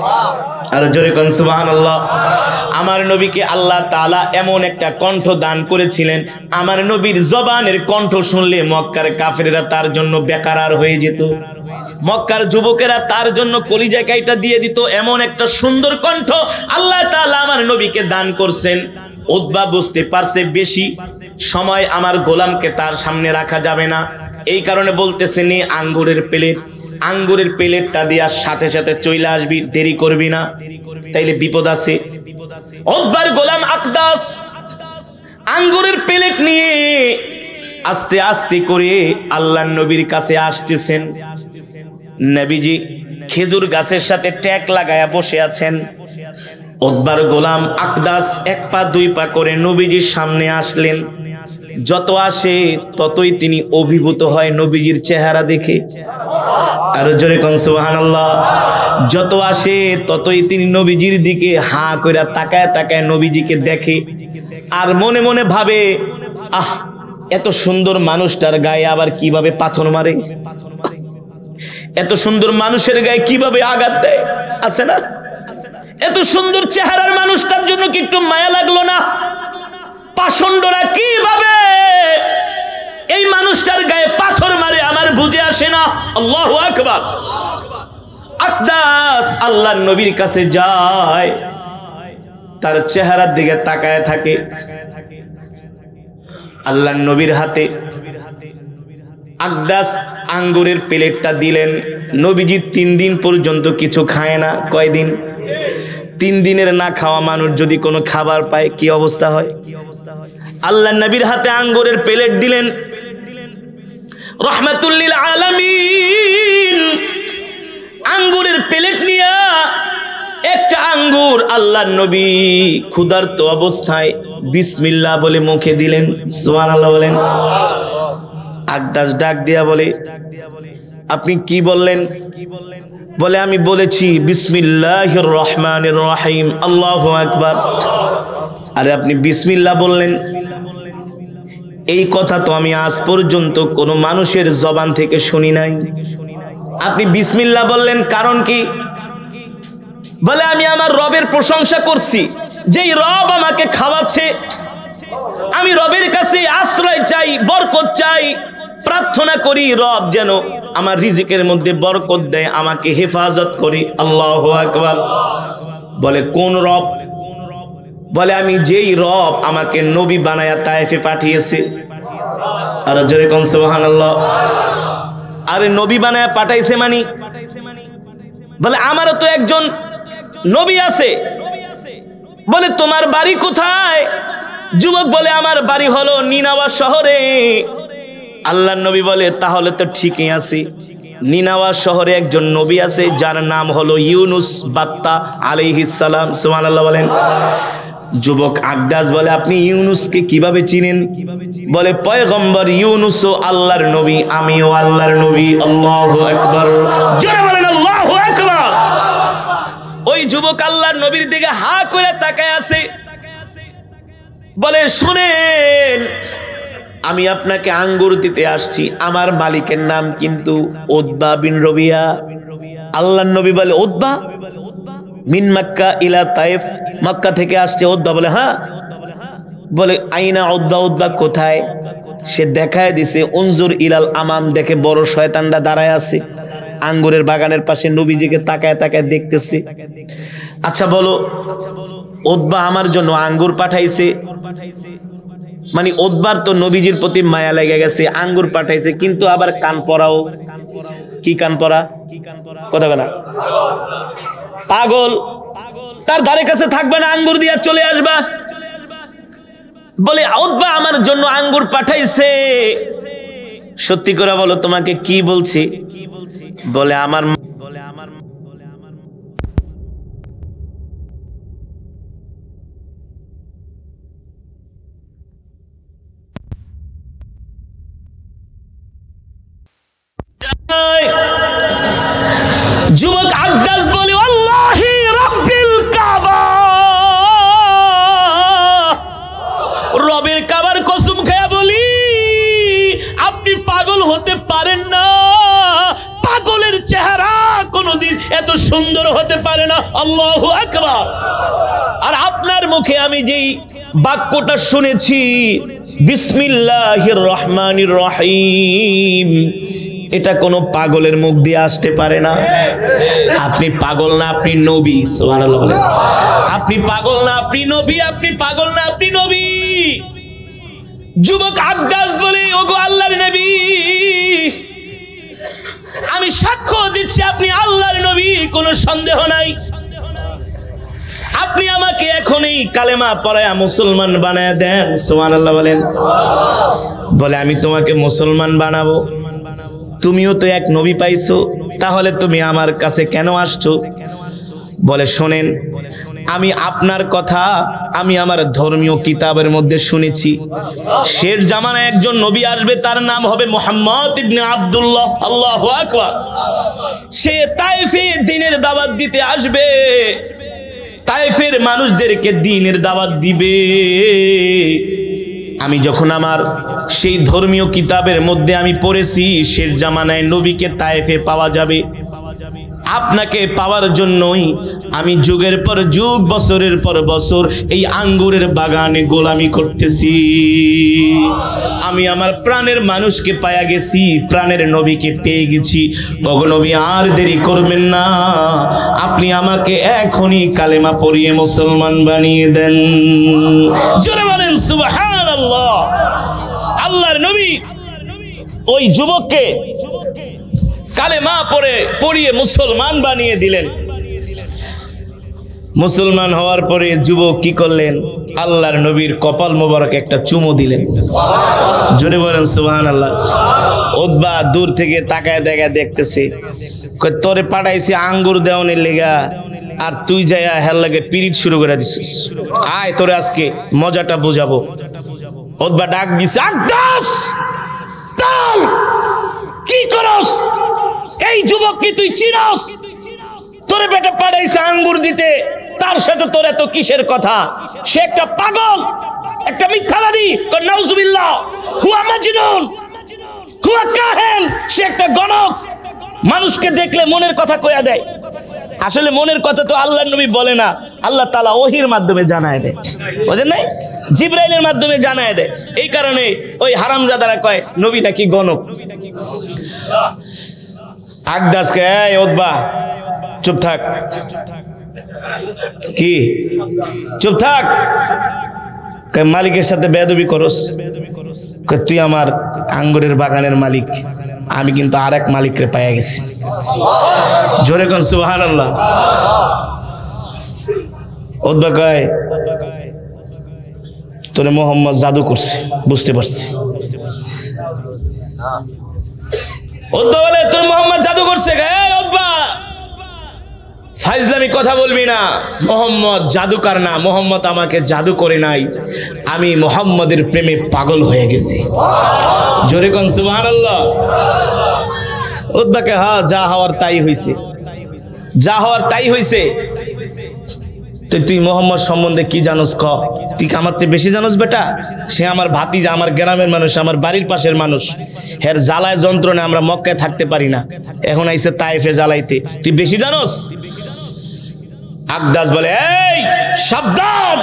আর জোরে কোন সুবহানাল্লাহ। আমার নবীকে আল্লাহ তাআলা এমন একটা কণ্ঠ দান করেছিলেন, আমার নবীর জবানের কণ্ঠ শুনলে মক্কার কাফেরেরা তার জন্য বেকারার হয়ে যেত, মক্কার যুবকেরা তার জন্য কলিজা কাইটা দিয়ে দিত। এমন একটা সুন্দর কণ্ঠ আল্লাহ তাআলা আমার নবীকে দান করছেন। উতবা বুঝতে পারছে বেশি সময় আমার গোলামকে তার সামনে রাখা যাবে না, এই কারণে বলতেছে, নে আঙ্গুরের প্লেট, আঙ্গুরের প্লেটটা দেওয়ার সাথে সাথে চলে আসবি, দেরি করবি না, তাইলে বিপদ আছে। উতবার গোলাম আকদাস আঙ্গুরের প্লেট নিয়ে আস্তে আস্তে করে আল্লাহর নবীর কাছে আসতেছেন। নবীজি খেজুর গাছের সাথে ট্যাক লাগায়া বসে আছেন। উতবার গোলাম আকদাস এক পা দুই পা করে নবীজির সামনে আসলেন। যত আসে ততই তিনি অভিভূত হয় নবীজির চেহারা দেখে। আর জোরে কোন সুবহানাল্লাহ। যত আসে ততই তিনি নবীজির দিকে হা কইরা তাকায় তাকায় নবীজিকে দেখে, আর মনে মনে ভাবে আহ এত সুন্দর মানুষটার গায়ে আবার কিভাবে পাথর মারে, এত সুন্দর মানুষের গায়ে কিভাবে আঘাত দেয়, আছে না? এত সুন্দর চেহারার মানুষটার জন্য কি একটু মায়া লাগলো না? পাষণ্ডরা কিভাবে এই মানুষটার গায়ে পাথর মারে আমার বুঝে আসে না। আল্লাহু আকবার। আকদাস আল্লাহর নবীর কাছে যায়, তার চেহারার দিকে তাকায় থাকে। আল্লাহর নবীর হাতে আকদাস আঙ্গুরের প্লেটটা দিলেন। নবীজি তিন দিন পর্যন্ত কিছু খায় না। কয়দিন? তিন দিনের না খাওয়া মানুষ যদি কোনো খাবার পায় কি অবস্থা হয়? আল্লাহর নবীর হাতে আঙ্গুরের প্লেট দিলেন, রহমাতুল লিল আলামিন। আঙ্গুরের প্লেট নিয়ে একটা আঙ্গুর আল্লাহর নবী ক্ষুধার্ত অবস্থায় বিসমিল্লাহ বলে মুখে দিলেন। সুবহানাল্লাহ বলেন। আকদাস ডাক দিয়া বলে, আপনি কি বললেন? বলে, আমি বলেছি বিসমিল্লাহির রহমানির রহিম, আল্লাহু আকবার। আরে আপনি বিসমিল্লাহ বললেন, এই কথা তো আমি আজ পর্যন্ত কোনো মানুষের জবান থেকে শুনি নাই। আপনি বিসমিল্লাহ বললেন কারণ কি? বলে, আমি আমার রবের প্রশংসা করছি, যেই রব আমাকে খাওয়াচ্ছে। আমি রবের কাছে আশ্রয় চাই, বরকত চাই, প্রার্থনা করি রব যেন আমার রিজিকের মধ্যে বরকত দেয়, আমাকে হেফাজত করি। আল্লাহু আকবার। বলে, কোন রব? বলে, আমি যেই রব আমাকে নবী বানায়া তায়েফে পাঠিয়েছে। আর জোরে কোন সুবহানাল্লাহ। আরে নবী বানায়া পাঠাইছে মানে? বলে, আমারও তো একজন নবী আছে। বলে, তোমার বাড়ি কোথায়? যুবক বলে, আমার বাড়ি হলো নিনাওয়া শহরে। আল্লাহর নবী বলে, তাহলে তো ঠিকই আছে। নিনাওয়া শহরে একজন নবী আছে যার নাম হলো ইউনুস বাত্তা আলাইহিস সালাম। সুবহানাল্লাহ বলেন। যুবক আকদাস বলে, আপনি ইউনুসকে কিভাবে চিনেন? বলে, পয়গম্বর ইউনুসও আল্লাহর নবী, আমিও আল্লাহর নবী। আল্লাহু আকবার। জোরে বলেন আল্লাহু আকবার। ওই যুবক আল্লাহর নবীর দিকে হা করে তাকায় আছে। বলে, শুনেন, আমি আপনাকে আঙ্গুর দিতে আসছি, আমার মালিকের নাম কিন্তু উতবা বিন রবিয়া। আল্লাহর নবী বলে, উতবা মিন মক্কা ইলা তায়েফ, মক্কা থেকে আসছে উতবা। বলে, হ্যাঁ। বলে, আইনা উতবা, উতবা কোথায়? সে দেখায় দিছে, উনজুর ইলাল আমাম, দেখে বড় শয়তানটা দাঁড়ায় আছে আঙ্গুরের বাগানের পাশে, নবীজিকে তাকায় তাকায় দেখতেছে। আচ্ছা বলো, উতবা আমার জন্য আঙ্গুর পাঠাইছে, মানে উতবার তো নবীজির প্রতি মায়া লেগে গেছে, আঙ্গুর পাঠাইছে, কিন্তু আবার কান পরাও। কি কান পরা? কথা বলা পাগল, তার ধারে কাছে থাকবে না, আঙ্গুর দিয়া চলে আসবা। বলে, উতবা আমার জন্য আঙ্গুর পাঠাইছে। সত্যি করে বলো, তোমাকে কি বলছি? বলে, আমার বলে আমার বলে আমার যুবক আকদাস বলে, আল্লাহি রাব্বিল কাবা, রবের কাবার কসম খেয়ে বলি, আপনি পাগল হতে পারেন না। পাগলের চেহারা কোনদিন এত সুন্দর হতে পারে না। আল্লাহু আকবার। আর আপনার মুখে আমি যেই বাক্যটা শুনেছি, বিসমিল্লাহির রহমানির রহিম, এটা কোনো পাগলের মুখ দিয়ে আসতে পারে না। আপনি পাগল না, আপনি নবী। সুবহানাল্লাহ বলেন। আপনি পাগল না, আপনি নবী। আপনি পাগল না, আপনি নবী। যুবক আকদাস বলে, ওগো আল্লাহর নবী, আমি সাক্ষ্য দিচ্ছি আপনি আল্লাহর নবী, কোনো সন্দেহ নাই। আপনি আমাকে এখনই কালেমা পড়ায়া মুসলমান বানায়া দেন। সুবহানাল্লাহ বলেন। বলে, আমি তোমাকে মুসলমান বানাবো। তুমিও তো এক নবী পাইছো, তাহলে তুমি আমার কাছে কেন আসছো? বলে, শোনেন, আমি আপনার কথা আমি আমার ধর্মীয় কিতাবের মধ্যে শুনেছি, শেষ জামানায় একজন নবী আসবে, তার নাম হবে মুহাম্মদ ইবনে আব্দুল্লাহ। আল্লাহু আকবার। সে তায়েফে দ্বীনের দাওয়াত দিতে আসবে, তায়েফের মানুষদেরকে দ্বীনের দাওয়াত দিবে। আমি যখন আমার সেই ধর্মীয় কিতাবের মধ্যে আমি পড়েছি শেষ জামানায় নবীকে তায়েফে পাওয়া যাবে, আপনাকে পাওয়ার জন্যই আমি যুগের পর যুগ বছরের পর বছর এই আঙ্গুরের বাগানে গোলামি করতেছি। আমি আমার প্রাণের মানুষকে পায়া গেছি, প্রাণের নবীকে পেয়ে গেছি। ওগো নবী, আর দেরি করবেন না, আপনি আমাকে এখনই কালেমা পড়িয়ে মুসলমান বানিয়ে দেন। জোরে বলেন সুবহানাল্লাহ। আল্লাহর নবী ওই যুবককে কালেমা পড়ে পড়িয়ে মুসলমান বানিয়ে দিলেন। মুসলমান হওয়ার পরে যুবক কি করলেন? আল্লাহর নবীর কপাল মোবারক একটা চুমু দিলেন। জোরে বলেন সুবহানাল্লাহ। উতবা দূর থেকে তাকায় দেখা দেখতেছে, তোরে পাঠাইছি আঙ্গুর দেওয়ানের লেগা, আর তুই যাইয়া হেল লাগে পিরিত শুরু করে দিছিস। আয় তোরে আজকে মজাটা বুঝাবো। উতবা ডাক দিছে, আকদাস তাল কি করস? এই যুবক কি তুই চিনস? তোরে বেটা পাঠাইছে আঙ্গুর দিতে, তার সাথে তোর এত কিসের কথা? সে একটা পাগল, একটা মিথ্যাবাদী। নাউজুবিল্লাহ। হুয়া মাজনুন, হুয়া কাহেন। সে একটা গণক, মানুষকে দেখলে মনের কথা কইয়া দেয়। আসলে মনের কথা তো আল্লাহর নবী বলে না, আল্লাহ তাআলা ওহীর মাধ্যমে জানায় দেয়, বুঝেন নাই? জিবরাইলের মাধ্যমে জানায় দেয়। এই কারণে ওই হারামজাদারা কয় নবী নাকি গণক। আকদাসকে, এই উতবা চুপ থাক। কি চুপ থাক? মালিকের সাথে বেয়াদবি করস? তুই আমার আঙ্গুরের বাগানের মালিক, আমি কিন্তু আর এক মালিকরে পাইয়া গেছি। জোরে কোন সুবহানাল্লাহ। উতবা কয়, তোরে মোহাম্মদ জাদু করছে, বুঝতে পারছি। উতবা বলে, তোর মোহাম্মদ জাদু করছে? উতবা ফাইজলামি কথা বলবি না, মোহাম্মদ জাদুকার না, মোহাম্মদ আমাকে জাদু করে নাই, আমি মোহাম্মদের প্রেমে পাগল হয়ে গেছি। জোরে কোন সুবহানাল্লাহ। উতবাকে, হ্যাঁ যা হওয়ার তাই হইছে, যা হওয়ার তাই হইছে। তুই তুই মোহাম্মদ সম্বন্ধে কি জানোস? ক, তুই আমার চেয়ে বেশি জানোস বেটা? সে আমার ভাতিজা, আমার গ্রামের মানুষ, আমার বাড়ির পাশের মানুষ। হের জ্বালায় যন্ত্রণে আমরা মক্কায় থাকতে পারি না, এখন আইছে তায়েফে জ্বালাইতে। তুই বেশি জানোস? আকদাস বলে, এই সাবধান,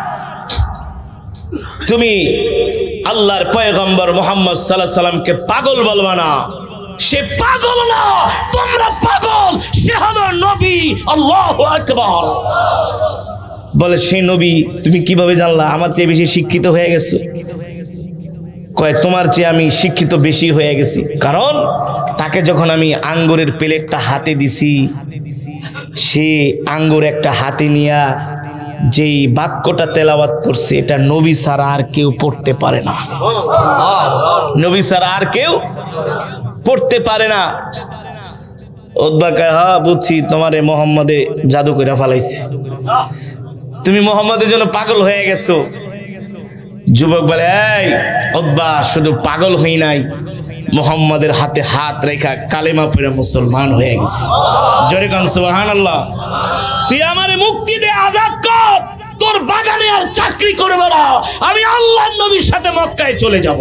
তুমি আল্লাহর পয়গম্বর মুহাম্মদ সাল্লাল্লাহু আলাইহি সাল্লামকে পাগল বলবা না। সে পাগল না, তোমরা পাগল। সে হলো নবী। আল্লাহু আকবার। বলে, সে নবী তুমি কিভাবে জানলা? আমার চেয়ে বেশি শিক্ষিত হয়ে গেছো। কয়, তোমার চেয়ে আমি শিক্ষিত বেশি হয়ে গেছি, কারণ তাকে যখন আমি আঙ্গুরের প্লেটটা হাতে দিছি, সে আঙ্গুর একটা হাতে নিয়া যেই বাক্যটা তেলাওয়াত করছে, এটা নবী ছাড়া আর কেউ পড়তে পারে না। নবী ছাড়া আর কেউ পড়তে পারে না। উতবা কয়, হ্যাঁ বুঝছি, তোমারে মোহাম্মদে জাদু করে ফেলাইছে, তুমি মোহাম্মদের জন্য পাগল হয়ে গেছো। যুবক বলে, এই উতবা, শুধু পাগল হই নাই, মোহাম্মদের হাতে হাত রেখা কালেমা পড়ে মুসলমান হয়ে গেছে। জোরে কোন সুবহানাল্লাহ। তুই আমারে মুক্তি দে, আজাদ কর, তোর বাগানে আর চাকরি করবে না, আমি আল্লাহর নবীর সাথে মক্কায় চলে যাব।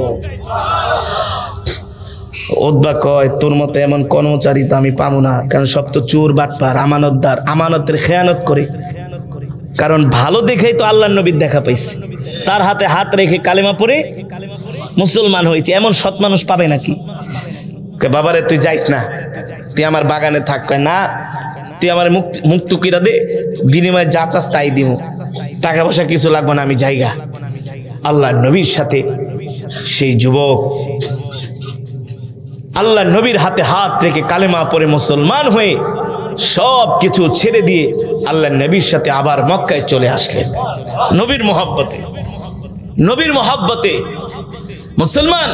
উতবা কয়, তোর মতো এমন কর্মচারী তো আমি পাবো না, কারণ সব তো চোর বাটপার, আমানতদার, আমানতের খেয়ানত করে। কারণ ভালো দেখেই তো আল্লাহর নবীর দেখা পাইছে, তার হাতে হাত রেখে কালেমা পড়ে মুসলমান হয়েছে, এমন সৎ মানুষ পাবে নাকি? বাবারে তুই যাইস না, তুই আমার বাগানে থাক। কয়, না, তুই আমার মুক্ত কিরা দে, বিনিময়ে যা চাস তাই দিব, টাকা পয়সা কিছু লাগবে না, আমি জায়গা। আল্লাহর নবীর সাথে সেই যুবক আল্লাহ নবীর হাতে হাত রেখে কালেমা পড়ে মুসলমান হয়ে সব কিছু ছেড়ে দিয়ে আল্লাহ নবীর সাথে আবার মক্কায় চলে আসলেন। নবীর মহব্বতে, নবীর মহব্বতে মুসলমান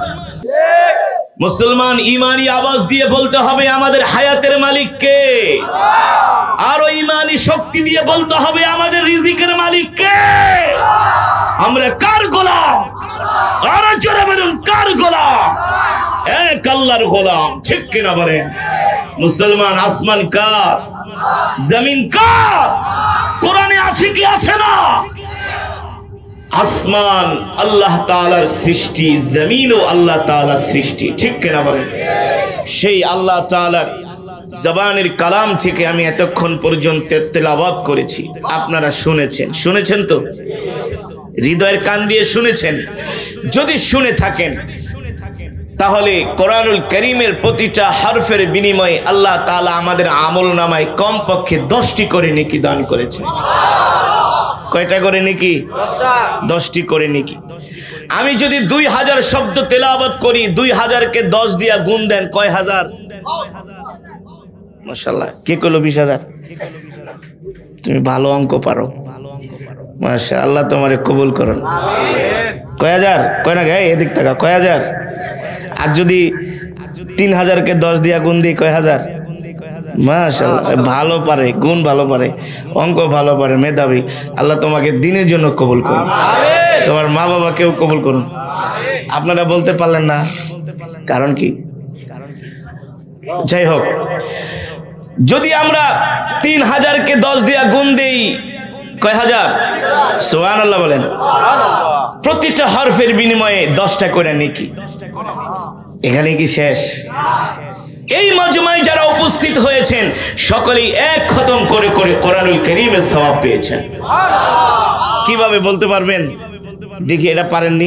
মুসলমান ইমানি আওয়াজ দিয়ে বলতে হবে, আমাদের হায়াতের মালিক কে? আরো ইমানি শক্তি দিয়ে বলতে হবে, আমাদের রিজিকের মালিক কে? আমরা কার গোলাম? আরো জোরে বলুন, কার গোলাম? এক আল্লাহর গোলাম। ঠিক কিনা বলেন? মুসলমান, আসমান কার? জমিন কার? কোরআনে আছে কি আছে না? আসমান আল্লাহ তাআলার সৃষ্টি, জমিনও আল্লাহ তাআলার সৃষ্টি, ঠিক কিনা বলেন? সেই আল্লাহ তাআলার জবানের কালাম থেকে আমি এতক্ষণ পর্যন্ত তেলাওয়াত করেছি, আপনারা শুনেছেন, শুনেছেন তো? হৃদয়ের কান দিয়ে শুনেছেন? যদি শুনে থাকেন তাহলে কোরআনুল কারীমের প্রতিটা হরফের বিনিময়ে আল্লাহ তাআলা আমাদের আমলনামায় কমপক্ষে দশটি করে নেকি দান করেছেন। কয়টা করে নেকি? দশটি করে নেকি। আমি যদি দুই হাজার শব্দ তেলাওয়াত করি, দুই হাজারকে দশ দিয়া গুণ দেন, কয় হাজার? মাশাআল্লাহ। কে কইলো বিশ হাজার? তুমি ভালো অঙ্ক পারো, মাশাআল্লাহ, তোমারে কবুল করুন। কয় হাজার? কয় না গায়ে এদিক টাকা, কয় হাজার? আর যদি তিন হাজারকে দশ দিয়া গুণ দিই, কয় হাজার? মাশাআল্লাহ, ভালো পারে, গুণ ভালো পারে, অঙ্ক ভালো পারে, মেধাবী। আল্লাহ তোমাকে দিনের জন্য কবুল করুন, তোমার মা বাবাকেও কবুল করুন। আপনারা বলতে পারলেন না, কারণ কি? যাই হোক, যদি আমরা তিন হাজারকে দশ দিয়া গুণ দেই, কয় হাজার? সুবহানাল্লাহ বলেন। প্রতিটা হরফের বিনিময়ে দশটা করে নেকি। এখানে কি শেষ? এই মাজমায় যারা উপস্থিত হয়েছেন সকলেই এক খতম করে করে কোরআনুল কারীমের সওয়াব পেয়েছেন। কিভাবে বলতে পারবেন? দেখি, এটা পারেননি?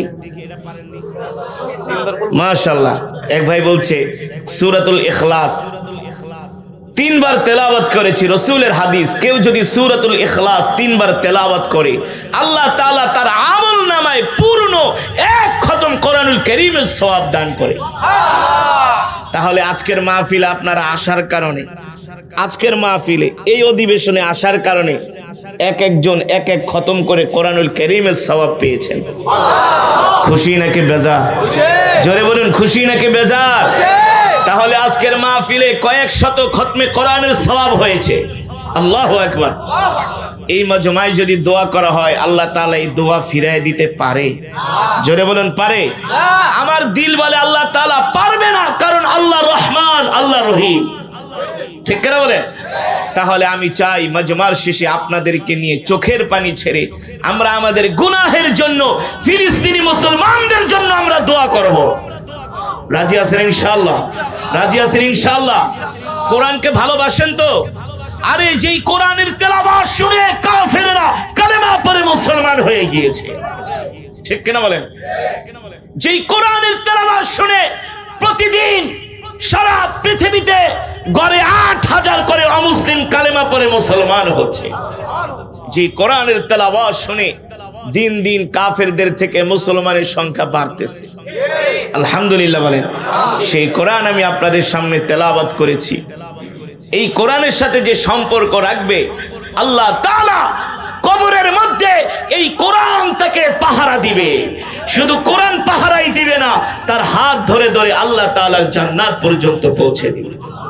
মাশাআল্লাহ। এক ভাই বলছে সূরাতুল ইখলাস তিনবার তেলাওয়াত করেছি, রাসূলের হাদিস, কেউ যদি সূরাতুল ইখলাস তিনবার তেলাওয়াত করে আল্লাহ তাআলা তার আমলনামায় পূর্ণ এক খতম কোরআনুল কারীমের সওয়াব দান করে। তাহলে আজকের মাহফিলে আপনারা আসার কারণে, আজকের মাহফিলে এই অধিবেশনে আসার কারণে এক একজন এক এক খতম করে কোরআনুল কারীমের সওয়াব পেয়েছেন। খুশি নাকি বেজার? জোরে বলুন, খুশি নাকি বেজার? তাহলে আজকের মাহফিলে কয়েক শত খতমে কোরআনের সওয়াব হয়েছে। আল্লাহু আকবার। এই মাজমায় যদি দোয়া করা হয় আল্লাহ তাআলা এই দোয়া ফিরিয়ে দিতে পারে? জোরে বলুন, পারে? আমার দিল বলে আল্লাহ তাআলা পারবে না, কারণ আল্লাহ রহমান, আল্লাহ রহিম, ঠিক কিনা বলেন? তাহলে আমি চাই মাজমার শেষে আপনাদেরকে নিয়ে চোখের পানি ছেড়ে আমরা আমাদের গুনাহের জন্য, ফিলিস্তিনি মুসলমানদের জন্য আমরা দোয়া করব। রাজি আছেন ইনশাআল্লাহ? রাজি আছেন ইনশাআল্লাহ? কোরআনকে ভালোবাসেন তো? আরে যেই কোরআনের তেলাওয়াত শুনে কাফেররা কালেমা পড়ে মুসলমান হয়ে গিয়েছে, ঠিক কিনা বলেন? যেই কোরআনের তেলাওয়াত শুনে প্রতিদিন সারা পৃথিবীতে গড়ে আট হাজার করে অমুসলিম কালেমা পড়ে মুসলমান হচ্ছে, যেই কোরআনের তেলাওয়াত শুনে দিন দিন কাফেরদের থেকে মুসলমানের সংখ্যা বাড়তেছে। আলহামদুলিল্লাহ বলেন। সেই কোরআন আমি আপনাদের সামনে তেলাওয়াত করেছি। এই কোরআনের সাথে যে সম্পর্ক রাখবে আল্লাহ তাআলা কবরের মধ্যে এই কোরআন তাকে পাহারা দিবে। শুধু কোরআন পাহারাই দিবে না, তার হাত ধরে ধরে আল্লাহ তাআলার জান্নাত পর্যন্ত পৌঁছে দিবে।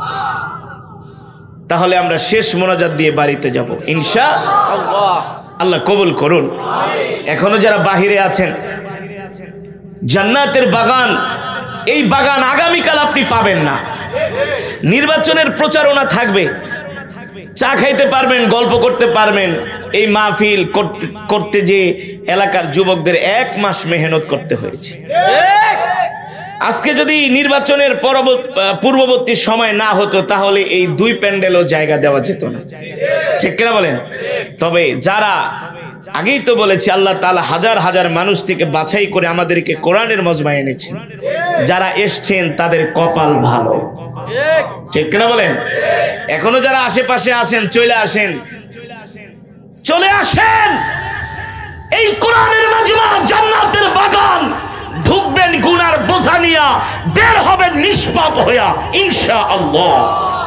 তাহলে আমরা শেষ মোনাজাত দিয়ে বাড়িতে যাব ইনশাআল্লাহ। আল্লাহ কবুল করুন। এখনো যারা বাহিরে আছেন, জান্নাতের বাগান, এই বাগান আগামীকাল আপনি পাবেন না। নির্বাচনের প্রচারণা থাকবে, চা খাইতে পারবেন, গল্প করতে পারবেন। এই মাহফিল করতে করতে যে এলাকার যুবকদের এক মাস মেহনত করতে হয়েছে। আজকে যদি নির্বাচনের পূর্ববর্তী সময় না হতো তাহলে এই দুই প্যান্ডেলও জায়গা দেওয়া যেত না, ঠিক কিনা বলেন? তবে যারা, আগেই তো বলেছি, আল্লাহ তাআলা হাজার হাজার মানুষ থেকে বাছাই করে আমাদেরকে কোরআনের মজমায় এনেছেন। যারা এসছেন তাদের কপাল ভালো, ঠিক কিনা বলেন? এখনো যারা আশেপাশে আছেন চলে আসেন, চলে আসেন। এই কোরআনের মজমা জান্নাতের বাগান, ঢুকবেন গুনার বোঝা নিয়া, বের হবেন নিষ্পাপ হইয়া ইনশাআল্লাহ।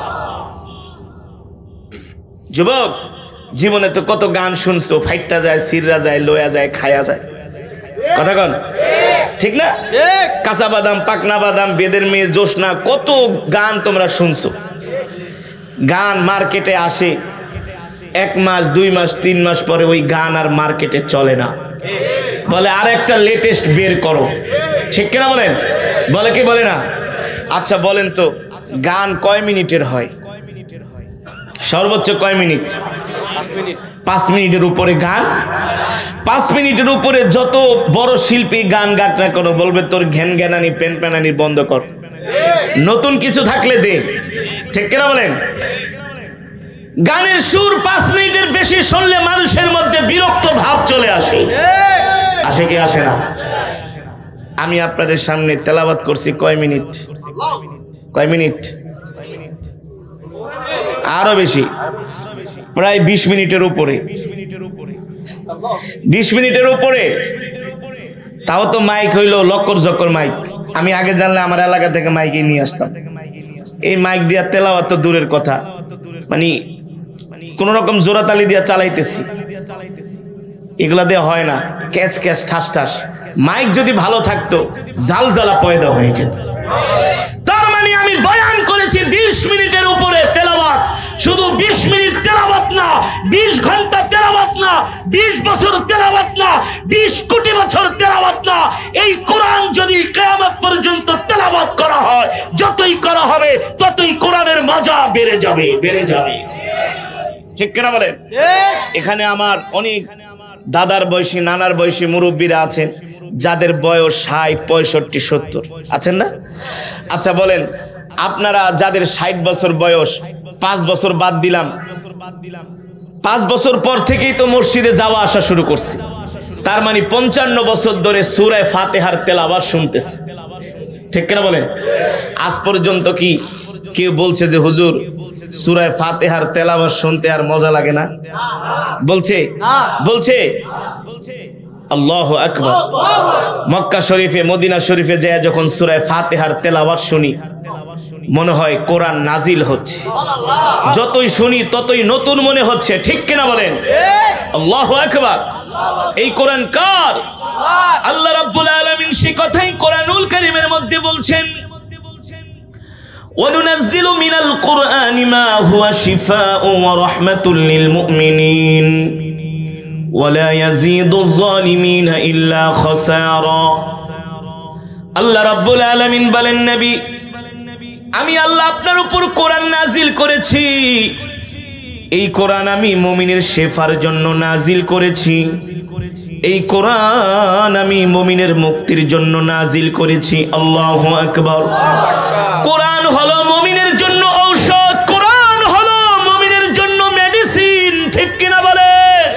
যুবক, জীবনে তো কত গান শুনছো, ফাইটটা যায়, সিররা যায়, লোয়া যায়, খায়া যায়, কথা কন ঠিক না? কাঁচা বাদাম, পাকনা বাদাম, বেদের মেয়ে, জোসনা, কত গান তোমরা শুনছো। গান মার্কেটে আসে, এক মাস দুই মাস তিন মাস পরে ওই গান আর মার্কেটে চলে না, বলে আর একটা লেটেস্ট বের করো, ঠিক কিনা বলেন? বলে কি বলে না? আচ্ছা বলেন তো, গান কয় মিনিটের হয়? সর্বোচ্চ কয় মিনিট? পাঁচ মিনিটের উপরে গান, পাঁচ মিনিটের উপরে যত বড় শিল্পী গান গাক না করো, বলবে তোর ঘ্যান জ্ঞানানি পেন প্যানানি বন্ধ কর, নতুন কিছু থাকলে দে। ঠিক কিনা বলেন? গানের সুর পাঁচ মিনিটের বেশি শুনলে মানুষের মধ্যে বিরক্ত ভাব চলে আসে, আসে কি আসে না? আমি আপনাদের সামনে তেলাওয়াত করছি কয় মিনিট? কয় মিনিট? আরো বেশি, প্রায় বিশ মিনিটের উপরে। বিশ মিনিটের উপরে, তাও তো মাইক হইলো লক্কর জক্কর মাইক। আমি আগে জানলে আমার এলাকা থেকে মাইকে নিয়ে আসতাম। এই মাইক দিয়া তেলাওয়াত তো দূরের কথা, মানে কোন রকম জোরাতালি দিয়া চালাইতেছি, এগুলা দিয়ে হয় না। ক্যাচ ক্যাচ ঠাস ঠাস। মাইক যদি ভালো থাকতো জাল জ্বালা পয়দা হয়ে যেত। তার মানে আমি বয়ান করেছি বিশ মিনিটের উপরে তেলাওয়াত। শুধু বিশ মিনিট তেলাওয়াত না, বিশ ঘন্টা তেলাওয়াত না, বিশ বছর তেলাওয়াত না, বিশ কোটি বছর তেলাওয়াত না। এই কোরআন যদি কিয়ামত পর্যন্ত তেলাওয়াত করা হয়, যতই করা হবে ততই কোরআনের মজা বেড়ে যাবে, বেড়ে যাবে। ঠিক কিনা বলেন? এখানে আমার অনেক দাদার বয়সী, নানার বয়সী মুরব্বীরা আছেন, যাদের বয়স ষাট পঁয়ষট্টি সত্তর আছেন না? আচ্ছা বলেন, আপনারা যাদের ষাট বছর বয়স, পাঁচ বছর বাদ দিলাম, পাঁচ বছর পর থেকেই তো মসজিদে যাওয়া আসা শুরু করছে। তার মানে পঞ্চান্ন বছর ধরে সূরা ফাতিহার তেলাওয়াত শুনতেছে। ঠিক কিনা বলেন? আজ পর্যন্ত কি কেউ বলছে যে হুজুর সূরা ফাতিহার তেলাওয়াত শুনতে আর মজা লাগে না? বলছে? বলছে? আল্লাহু আকবার। মক্কা শরীফে, মদিনা শরীফে যায় যখন সূরা ফাতিহার তেলাওয়াত শুনি, মনে হয় কোরআন নাজিল হচ্ছে। যতই শুনি ততই নতুন মনে হচ্ছে। ঠিক কিনা বলেন? আল্লাহু আকবার। এই কোরআন কার? আল্লাহ রাব্বুল আলামিন সে কথাই কোরআনুল কারীমের মধ্যে বলছেন, وَنُنَزِّلُ مِنَ الْقُرْآنِ مَا هُوَ شِفَاءٌ وَرَحْمَةٌ لِّلْمُؤْمِنِينَ وَلَا يَزِيدُ الظَّالِمِينَ إِلَّا خَسَارًا। আল্লাহ রাব্বুল আলামিন বলেন, নবী আমি আল্লাহ আপনার উপর কোরআন নাজিল করেছি। এই কোরআন আমি মুমিনের শেফার জন্য নাজিল করেছি। এই কোরআন আমি মুমিনের মুক্তির জন্য নাজিল করেছি। আল্লাহু আকবার। কোরআন হলো মুমিনের জন্য ঔষধ, কোরআন হলো মুমিনের জন্য মেডিসিন। ঠিক কিনা বলে?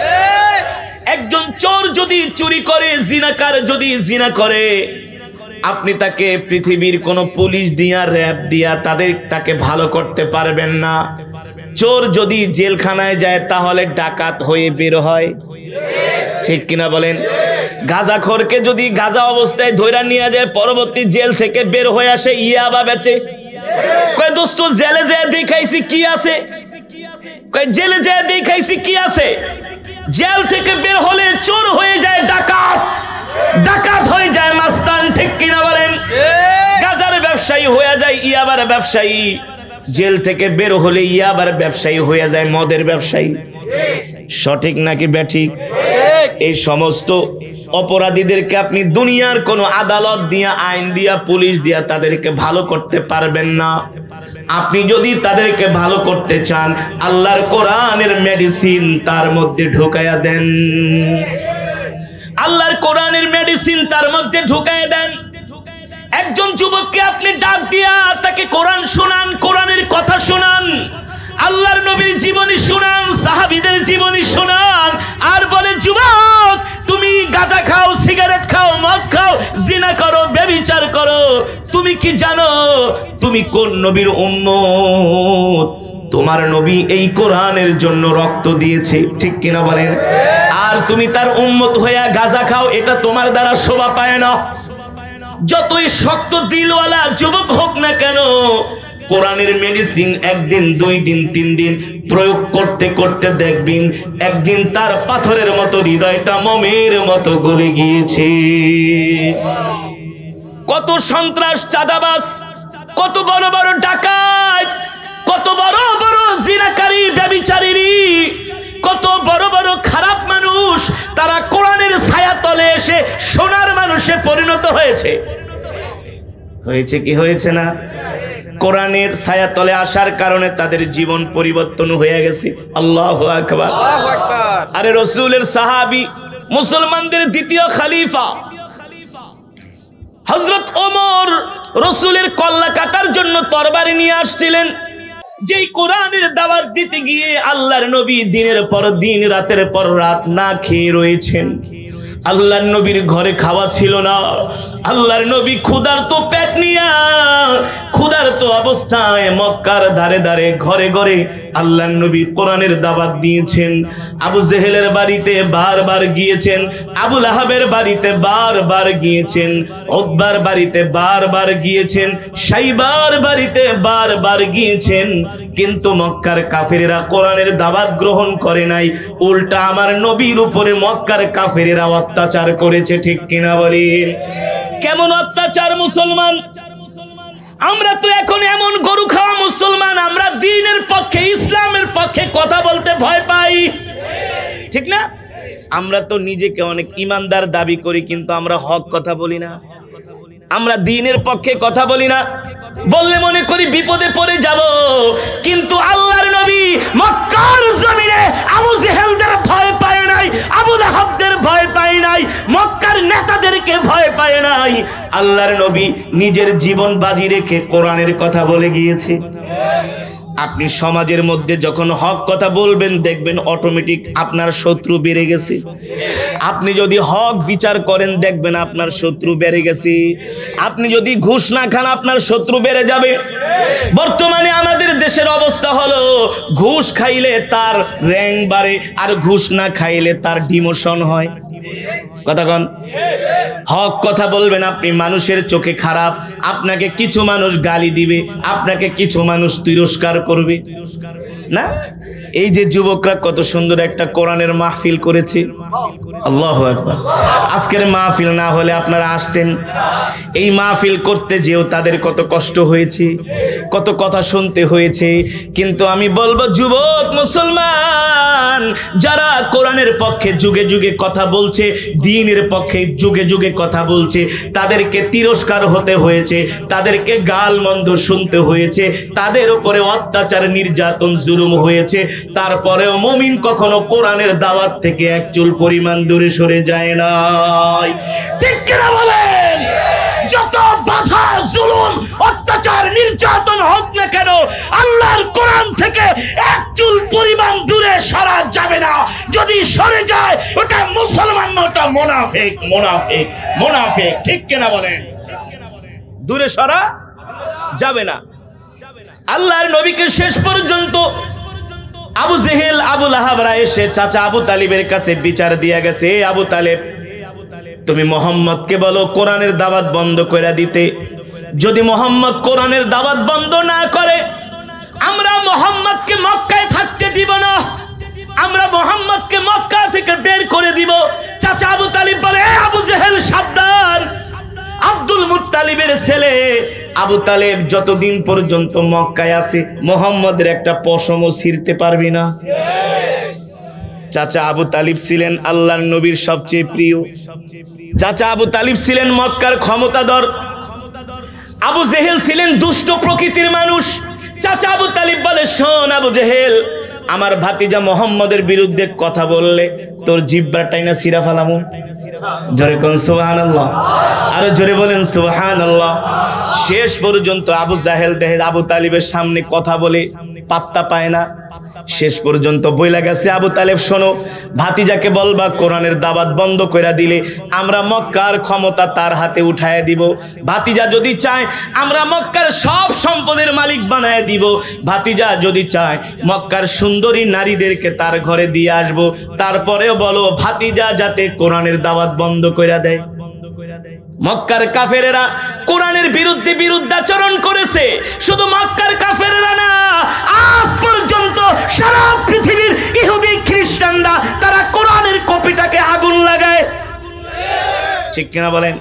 একজন চোর যদি চুরি করে, জিনাকার যদি জিনা করে, আপনি তাকে পৃথিবীর কোন পুলিশ দিয়া, র‍্যাব দিয়া তাদের তাকে ভালো করতে পারবেন না। চোর যদি জেলখানায় যায় তাহলে ডাকাত হয়ে বের হয়। ঠিক কিনা বলেন? গাঁজাখোরকে যদি গাঁজা অবস্থায় ধইরা নিয়ে যায়, পরবর্তী জেল থেকে বের হয়ে আসে ইয়াবা বেচে। কয় দোস্ত জেলে যায় দেখাইছি কি আছে? কয় জেলে যায় দেখাইছি কি আছে? জেল থেকে বের হলে চোর হয়ে যায় ডাকাত, ডাকাত হয়ে যায় মাস্তান। ঠিক কিনা বলেন? গাঁজার ব্যবসায়ী হয়ে যায় ইয়াবার ব্যবসায়ী, জেল থেকে বের হলে ইয়াবার ব্যবসায়ী হয়ে যায় মদের ব্যবসায়ী। সঠিক নাকি ব্যাঠিক? এই সমস্ত অপরাধীদেরকে আপনি দুনিয়ার কোন আদালত দিয়া, আইন দিয়া, পুলিশ দিয়া তাদেরকে ভালো করতে পারবেন না। আপনি যদি তাদেরকে ভালো করতে চান, আল্লাহর কোরআনের মেডিসিন তার মধ্যে ঢুকায়া দেন। আল্লাহর কোরআনের মেডিসিন তার মধ্যে ঢুকায়া দেন। একজন যুবককে আপনি ডাক দিয়া তাকে কোরআন শোনান, কোরআনের কথা শোনান, আল্লাহর নবীর জীবনী শোনান, সাহাবীদের জীবনী শোনান, আর বলে যুবক তুমি গাঁজা খাও, সিগারেট খাও, মদ খাও, জিনা করো, ব্যভিচার করো, তুমি কি জানো তুমি কোন নবীর উম্মত? তোমার নবী এই কোরআনের জন্য রক্ত দিয়েছে। ঠিক কিনা বলেন? আর তুমি তার উম্মত হইয়া গাঁজা খাও, এটা তোমার দ্বারা শোভা পায় না। যতই শক্ত দিলওয়ালা যুবক হোক না কেন, কোরআনের মেডিসিন একদিন, দুই দিন, তিন দিন প্রয়োগ করতে করতে দেখবেন একদিন তার পাথরের মতো হৃদয়টা মোমের মতো গলে গিয়েছে। কত সন্ত্রাস, চাঁদাবাজ, কত বড় বড় ডাকাত, কত বড় বড় জিনাকারী, ব্যভিচারী, কত বড় বড় খারাপ মানুষ, তারা কোরআনের ছায়া তলে এসে সোনার মানুষে পরিণত হয়েছে। হয়েছে কি হয়েছে না? কোরআনের ছায়াতলে আসার কারণে তাদের জীবন পরিবর্তন হয়ে গেছে। আল্লাহু আকবার। আরে রাসূলের সাহাবী, মুসলমানদের দ্বিতীয় খলিফা হযরত ওমর রাসূলের কল্লা কাটার জন্য তরবারি নিয়ে আসছিলেন। যেই কোরআনের দাওয়াত দিতে গিয়ে আল্লাহর নবী দিনের পর দিন রাতের পর রাত না খেয়ে রয়েছেন। আল্লাহর নবীর ঘরে খাওয়া ছিল না। আল্লাহর নবী ক্ষুধার্ত পেট নিয়ে ক্ষুধার্ত অবস্থায় মক্কার ধারে ধারে ঘরে ঘরে আল্লাহর নবী কোরআনের দাওয়াত দিয়েছেন। আবু জেহেলের বাড়িতে বারবার গিয়েছেন, আবু লাহাবের বাড়িতে বারবার গিয়েছেন, উতবার বাড়িতে বারবার গিয়েছেন, সাইবার বাড়িতে বারবার গিয়েছেন, কিন্তু মক্কার কাফেরেরা কোরআনের দাওয়াত গ্রহণ করে নাই। উল্টা আমার নবীর উপরে মক্কার কাফেরেরা অত্যাচার করেছে। ঠিক কিনা বলেন? কেমন অত্যাচার মুসলমান? আমরা তো এখন এমন গরু খাওয়া মুসলমান, আমরা দ্বীনের পক্ষে ইসলামের পক্ষে কথা বলতে ভয় পাই, ঠিক না? আমরা তো নিজেকে অনেক ইমানদার দাবি করি, কিন্তু আমরা হক কথা বলি না, আমরা দ্বীনের পক্ষে কথা বলি না। বললে মনে করি বিপদে পড়ে যাব, কিন্তু আল্লাহর নবী মক্কার জমিনে আবু জেহেলদের ভয় পায় নাই, আবু লাহাবদের ভয় পায় নাই, মক্কার নেতাদেরকে ভয় পায় নাই। আল্লাহর নবী নিজের জীবন বাজি রেখে কোরআনের কথা বলে গিয়েছে। আপনি সমাজের মধ্যে যখন হক কথা বলবেন, দেখবেন অটোমেটিক আপনার শত্রু বেড়ে গেছে। আপনি যদি হক বিচার করেন, দেখবেন আপনার শত্রু বেড়ে গেছে। আপনি যদি ঘুষ না খান, আপনার শত্রু বেড়ে যাবে। বর্তমানে আমাদের দেশের অবস্থা হলো, ঘুষ খাইলে তার র্যাঙ্ক বাড়ে, আর ঘুষ না খাইলে তার ডিমোশন হয়। কথা কন। হক কথা বলবেন আপনি, মানুষের চোখে খারাপ, আপনাকে কিছু মানুষ গালি দিবে, আপনাকে কিছু মানুষ তিরস্কার করবে না। এই যে যুবকরা কত সুন্দর একটা কোরআনের মাহফিল করেছে, আল্লাহু আকবার। আজকের মাহফিল না হলে আপনারা আসতেন। এই মাহফিল করতে যেও তাদের কত কষ্ট হয়েছে, কত কথা শুনতে হয়েছে। কিন্তু আমি বলবো যুবক মুসলমান, যারা কোরআনের পক্ষে যুগে যুগে কথা বলছে, দ্বীনের পক্ষে যুগে যুগে কথা বলছে, তাদেরকে তিরস্কার হতে হয়েছে, তাদেরকে গালমন্দ শুনতে হয়েছে, তাদের উপরে অত্যাচার নির্যাতন জুলুম হয়েছে। তারপরেও মুমিন কখনো কোরআনের দাওয়াত থেকে এক চুল পরিমাণ দূরে সরে যায় না। ঠিক কিনা বলেন? যত বাধা, জুলুম, অত্যাচার, নির্যাতন হোক না কেন, আল্লাহর কোরআন থেকে এক চুল পরিমাণ দূরে সরা যাবে না। যদি সরে যায়, ওটা মুসলমান না, ওটা মুনাফিক, মুনাফিক, মুনাফিক। ঠিক কিনা বলেন? দূরে সরা যাবে না। আল্লাহর নবীকে শেষ পর্যন্ত আবু জেহেল, আবু লাহাবরা এসে চাচা আবু তালিবের কাছে বিচার দিয়া গেছে, আবু তালেব তুমি মোহাম্মদকে বলো কোরআনের দাওয়াত বন্ধ করে দিতে। যদি মোহাম্মদ কোরআনের দাওয়াত বন্ধ না করে, আমরা মোহাম্মদকে মক্কায় থাকতে দিব না, আমরা মোহাম্মদকে মক্কা থেকে বের করে দিব। চাচা আবু তালিব বলে, আবু জেহেল সাবধান, আব্দুল মুত্তালিবের ছেলে আবু তালেব যতদিন পর্যন্ত মক্কায় আছে, মোহাম্মদের একটা পশমও ছিঁড়তে পারবি না। চাচা আবু তালিব ছিলেন আল্লাহর নবীর সবচেয়ে প্রিয়। চাচা আবু তালিব ছিলেন মক্কার ক্ষমতাধর। আবু জেহেল ছিলেন দুষ্ট প্রকৃতির মানুষ। চাচা আবু তালিব বলে, শোন আবু জেহেল, আমার ভাতিজা মোহাম্মদের বিরুদ্ধে কথা বললে তোর জিহ্বাটাই না ছিঁড়া ফেলামু। জোরে কোন সুবহানাল্লাহ, আরো জোরে বলেন সুবহানাল্লাহ। শেষ পর্যন্ত আবু জাহেল দেখে আবু তালিবের সামনে কথা বলে পাত্তা পায় না। শেষ পর্যন্ত বইলা গেছে, আবু তালেব শোনো, ভাতিজাকে বলবা কোরআনের দাওয়াত বন্ধ করে দিলে আমরা মক্কার ক্ষমতা তার হাতে উঠায় দিব। ভাতিজা যদি চায় আমরা মক্কার সব সম্পদের মালিক বানায় দিব। ভাতিজা যদি চায় মক্কার সুন্দরী নারীদেরকে তার ঘরে দিয়ে আসবো। তারপরেও বলো ভাতিজা যাতে কোরআনের দাওয়াত বন্ধ করে দেয়। মক্কার কাফেরেরা কোরআনের বিরুদ্ধে বিরুদ্ধাচরণ করেছে। শুধু মক্কার কাফেরেরা না, আজ পর্যন্ত সারা পৃথিবীর ইহুদি খ্রিস্টানরা তারা কোরআনের কপিটাকে আগুন লাগায়। ঠিক কিনা বলেন?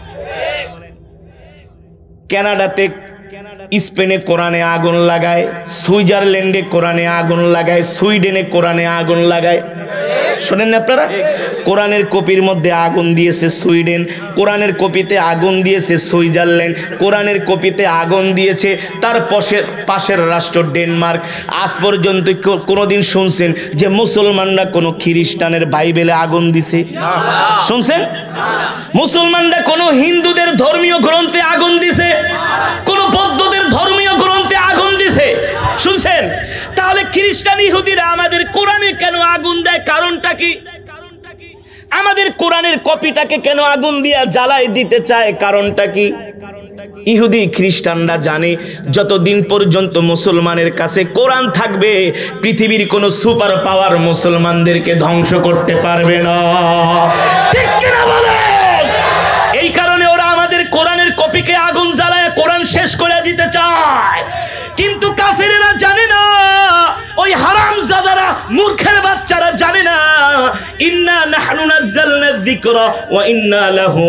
কানাডাতে, স্পেনে কোরআনে আগুন লাগায়, সুইজারল্যান্ডে কোরআনে আগুন লাগায়, সুইডেনে কোরআনে আগুন লাগায়। শোনেন না আপনারা? কোরআনের কপির মধ্যে আগুন দিয়েছে সুইডেন, কোরআনের কপিতে আগুন দিয়েছে সুইজারল্যান্ড, কোরআনের কপিতে আগুন দিয়েছে তার পাশের পাশের রাষ্ট্র ডেনমার্ক। আজ পর্যন্ত কোনোদিন শুনছেন যে মুসলমানরা কোনো খ্রিস্টানের বাইবেলে আগুন দিছে? শুনছেন? মুসলমানরা কোনো হিন্দুদের ধর্মীয় গ্রন্থে আগুন দিছে? কোন বৌদ্ধদের ধর্মীয় গ্রন্থে আগুন দিছে? শুনছেন? তাহলে খ্রিস্টান ইহুদিরা আমাদের কোরআনে কেন আগুন দেয়? কারণটা কি? আমাদের কোরআনের কপিটাকে কেন আগুন দিয়া জ্বালাই দিতে চায়? কারণটা কি? ইহুদি খ্রিস্টানরা জানে যতদিন পর্যন্ত মুসলমানের কাছে কোরআন থাকবে পৃথিবীর কোন সুপার পাওয়ার মুসলমানদেরকে ধ্বংস করতে পারবে না। ঠিক কিনা বলেন? এই কারণে ওরা আমাদের কোরআনের কপিকে আগুন জ্বালায় কোরআন শেষ করে দিতে চায়। কিন্তু কাফেরেরা জানে না, ওই হারামজাদারা মূর্খের বাচ্চারা জানে না, ইন্না নাহনু নাযালনা যিকরা ওয়া ইন্না লাহু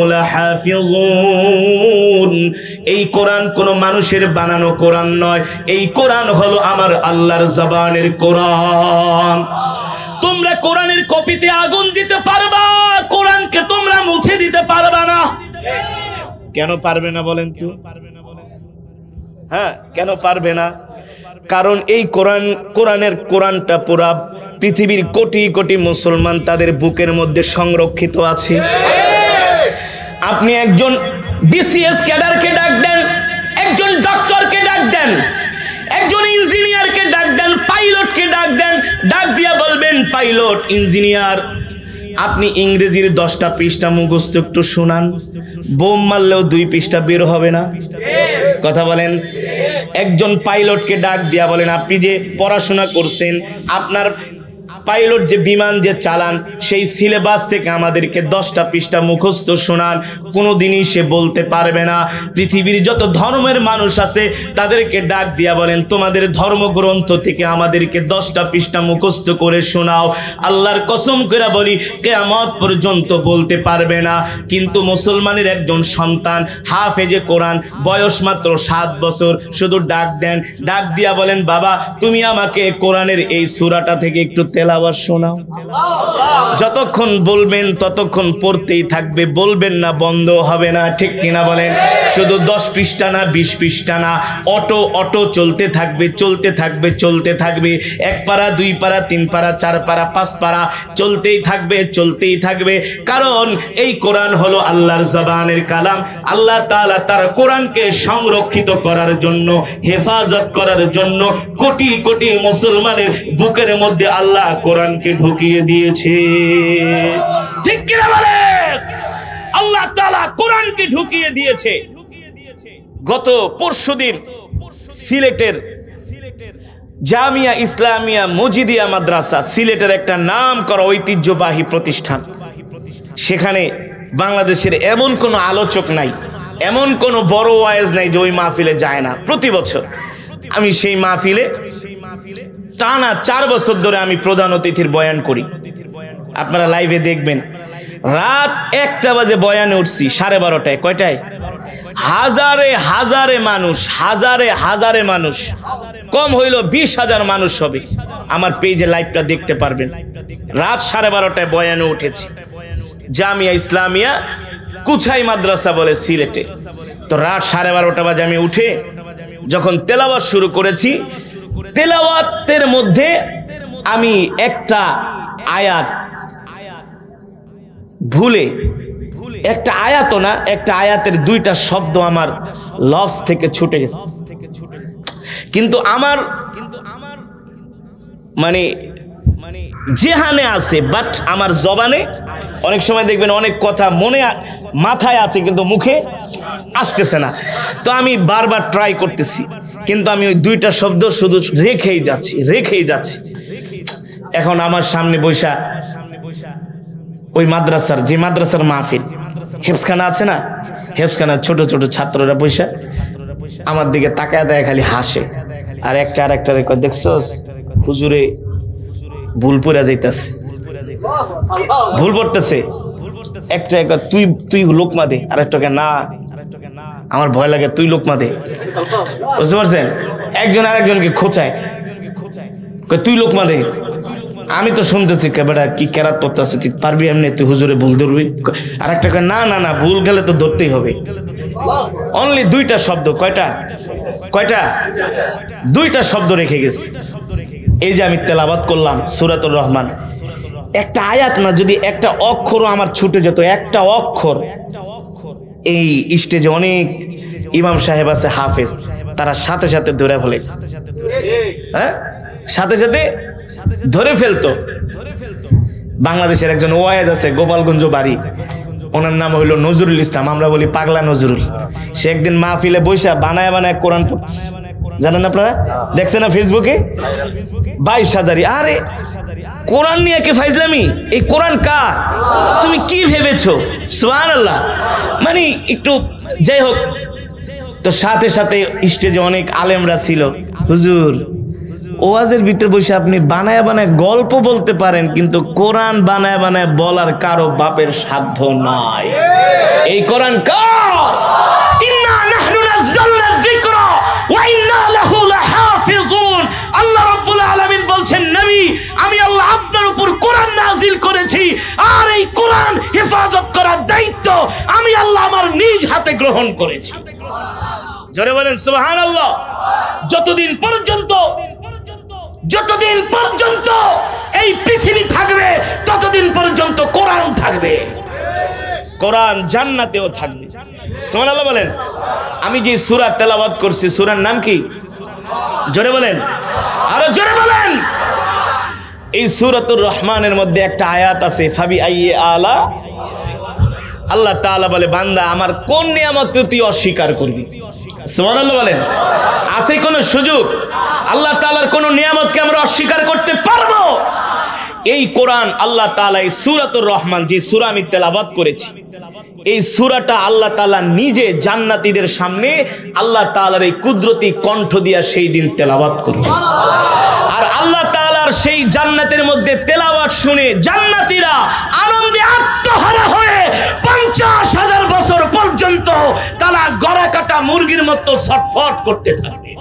লাহাফিজুন। এই কোরআন কোনো মানুষের বানানো কোরআন নয়, এই কোরআন হলো আমার আল্লাহর জবানের কোরআন। তোমরা কোরআনের কপিতে আগুন দিতে পারবা, কোরআনকে তোমরা মুছে দিতে পারবা না। কেন পারবে না বলেন তো? হ্যাঁ, কেন পারবে না? কারণ এই কোরআন কোরআনের কোরআনটা পুরা পৃথিবীর কোটি কোটি মুসলমান তাদের বুকের মধ্যে সংরক্ষিত আছে। আপনি একজন বিসিএস ক্যাডারকে ডাক দেন, একজন ডক্টরকে ডাক দেন, একজন ইঞ্জিনিয়ারকে ডাক দেন, পাইলটকে ডাক দেন, ডাক দিয়া বলবেন পাইলট, ইঞ্জিনিয়ার, আপনি ইংরেজির দশটা পৃষ্ঠা মুখস্থ একটু শোনান। বোম মারলেও দুই পৃষ্ঠা বের হবে না। কথা বলেন? একজন পাইলটকে ডাক দিয়া বলেন, আপনি যে পড়াশোনা করছেন, আপনার পাইলট যে বিমান যে চালান, সেই সিলেবাস থেকে আমাদেরকে দশটা পৃষ্ঠা মুখস্থ শোনান। কোনোদিনই সে বলতে পারবে না। পৃথিবীর যত ধর্মের মানুষ আছে তাদেরকে ডাক দিয়া বলেন, তোমাদের ধর্মগ্রন্থ থেকে আমাদেরকে দশটা পৃষ্ঠা মুখস্থ করে শোনাও। আল্লাহর কসম করে বলি, কিয়ামত পর্যন্ত বলতে পারবে না। কিন্তু মুসলমানের একজন সন্তান হাফেজে কোরআন, বয়স মাত্র সাত বছর, শুধু ডাক দেন, ডাক দিয়া বলেন, বাবা তুমি আমাকে কোরআনের এই সূরাটা থেকে একটু তেলাওয়াত শোনাও। যতক্ষণ বলবেন ততক্ষণ পড়তেই থাকবে, বলবেন না বন্ধ হবে না। ঠিক কিনা বলেন? শুধু দশ পৃষ্ঠা না, বিশ পৃষ্ঠা না, অটো অটো চলতে থাকবে, চলতে থাকবে, চলতে থাকবে। এক পারা, দুই পারা, তিন পারা, চার পারা, পাঁচ পারা, চলতেই থাকবে, চলতেই থাকবে। কারণ এই কোরআন হলো আল্লাহর জবানের কালাম। আল্লাহ তাআলা তার কোরআনকে সংরক্ষিত করার জন্য, হেফাজত করার জন্য কোটি কোটি মুসলমানের বুকের মধ্যে আল্লাহ কোরআনকে ঢুকিয়ে দিয়েছে। ঠিক কিনা বলেন? আল্লাহ তাআলা কোরআনকে ঢুকিয়ে দিয়েছে। গত পরশুদিন সিলেটের জামিয়া ইসলামিয়া মজিদিয়া মাদ্রাসা, সিলেটের একটা নাম করা ঐতিহ্যবাহী প্রতিষ্ঠান, সেখানে বাংলাদেশের এমন কোনো আলোচক নাই, এমন কোনো বড় ওয়াইজ নাই যে ওই মাহফিলে যায় না। প্রতি বছর আমি সেই মাহফিলে টানা চার বছর ধরে আমি প্রধান অতিথির বয়ান করি। আপনারা লাইভে দেখবেন, রাত একটা বাজে বয়ানে উঠছি, সাড়ে বারোটায়, কয়টায়? হাজারে হাজারে মানুষ, হাজারে হাজারে মানুষ, কম হইল বিশ হাজার মানুষ হবে। আমার পেজে লাইভটা দেখতে পারবেন। রাত সাড়ে বারোটায় বয়ানে উঠেছি, জামিয়া ইসলামিয়া কুছাই মাদ্রাসা বলে সিলেটে। তো রাত সাড়ে বারোটা বাজে আমি উঠে যখন তেলাওয়াত শুরু করেছি, তেলাওয়াতের মধ্যে আমি একটা আয়াত ভুলে, একটা আয়াত না, একটা আয়াতের দুইটা শব্দ আমার লফজ থেকে ছুটে গেছে। কিন্তু আমার মানে জেহানে আছে, বাট আমার জবানে অনেক সময় দেখবেন অনেক কথা মনে মাথায় আছে কিন্তু মুখে আসতেছে না। তো আমি বারবার ট্রাই করতেছি, কিন্তু আমি ওই দুইটা শব্দ শুধু রেখেই যাচ্ছি, রেখেই যাচ্ছি। এখন আমার সামনে বৈশা ওই মাদ্রাসার, যে মাদ্রাসার মাহফিল, হেফসখানা আছে না, হেফসখানার ছোট ছোট ছাত্ররা বৈশা আমার দিকে তাকায় দেয়, খালি হাসে। আর একটা আর একটা রেকর্ড দেখছোস, হুজুরে ভুল পড়া যাইতেছে, ভুল পড়তেছে। একটা একটা তুই তুই লোকমা দে, আর একটাকে না, আমার ভয় লাগে, তুই লোকমা দে। বুঝতে পারছেন? একজন আর একজনকে খোঁচায়, তুই লোকমা দে, আমি তো শুনতেছি বেটা কি কেরাত পড়তে আছে, তুই পারবি এমনি, তুই হুজুরে ভুল ধরবি। আর একটা না না না ভুল গেলে তো ধরতেই হবে। অনলি দুইটা শব্দ, কয়টা কয়টা দুইটা শব্দ রেখে গেছি। এই যে আমি তেলাওয়াত করলাম সূরাতুর রহমান, একটা আয়াত না, যদি একটা অক্ষরও আমার ছুটে যেত, একটা অক্ষর, এই স্টেজে অনেক ইমাম সাহেব আছে হাফেজ, তারা সাথে সাথে ধরে ফেলে, হ্যাঁ সাথে সাথে ধরে ফেলতো। বাংলাদেশের একজন ওয়াইজ আছে, গোপালগঞ্জ বাড়ি, ওনার নাম হইল নজরুল ইসলাম, আমরা বলি পাগলা নজরুল। সে একদিন মাহফিলে বৈশা বানায় বানায় কোরআন পড়তেছে, জানেন আপনারা, দেখছেন না ফেসবুকে? বাইশ হাজারি। আরে কোরআন নিয়ে কে ফাইজলামি? এই কোরআন কার? তুমি কি ভেবেছো? সুবহানাল্লাহ। মানে একটু যাই হোক, তো সাথে সাথে স্টেজে অনেক আলেমরা ছিল। হুজুর, ওয়াজের ভিতরে বসে আপনি বানায় বানায় গল্প বলতে পারেন, কিন্তু কোরআন বানায় বানায় বলার কারো বাপের সাধ্য নাই। এই কোরআন কার? ইন্না নাহনু নাযালনা যিকরা ওয়া ইন্না লাহু লাহাফিজুন। আল্লাহ রাব্বুল আলামিন বলছেন, নবী আমি আল্লাহ আপনার উপর কোরআন নাযিল করেছি, আর এই কোরআন হেফাজত করার দায়িত্ব আমি আল্লাহ আমার নিজ হাতে গ্রহণ করেছি। জোরে বলেন সুবহানাল্লাহ। যতদিন পর্যন্ত যতদিন পর্যন্ত এই পৃথিবী থাকবে, ততদিন পর্যন্ত কোরআন থাকবে, কোরআন জান্নাতেও থাকবে। সুবহানাল্লাহ বলেন। আমি যে সূরা তেলাওয়াত করছি, সূরার নাম কি? জোরে বলেন, আরো জোরে বলেন। এই সূরাতুর রহমানের মধ্যে একটা আয়াত আছে, ফাবি আইয়ি আলা, আল্লাহ তাআলা বলে, বান্দা আমার কোন নিয়ামত তুই অস্বীকার করবি? সুবহানাল্লাহ বলেন। আছে কোন সুযোগ আল্লাহ তাআলার কোন নিয়ামতকে আমরা অস্বীকার করতে পারবো? এই কোরআন আল্লাহ তাআলা এই সূরাতুর রহমান, যে সূরা আমি তেলাওয়াত করেছি, এই সূরাটা আল্লাহ তাআলা নিজে জান্নাতীদের সামনে আল্লাহ তাআলার এই কুদরতি কণ্ঠ দিয়া সেই দিন তেলাওয়াত করবে। আর আল্লাহ তাআলার সেই জান্নাতের মধ্যে তেলাওয়াত শুনে জান্নাতীরা আনন্দে আত্মহারা হয়ে পঞ্চাশ হাজার বছর পর্যন্ত তারা গড়া কাটা মুরগির মতো ছটফট করতে থাকবে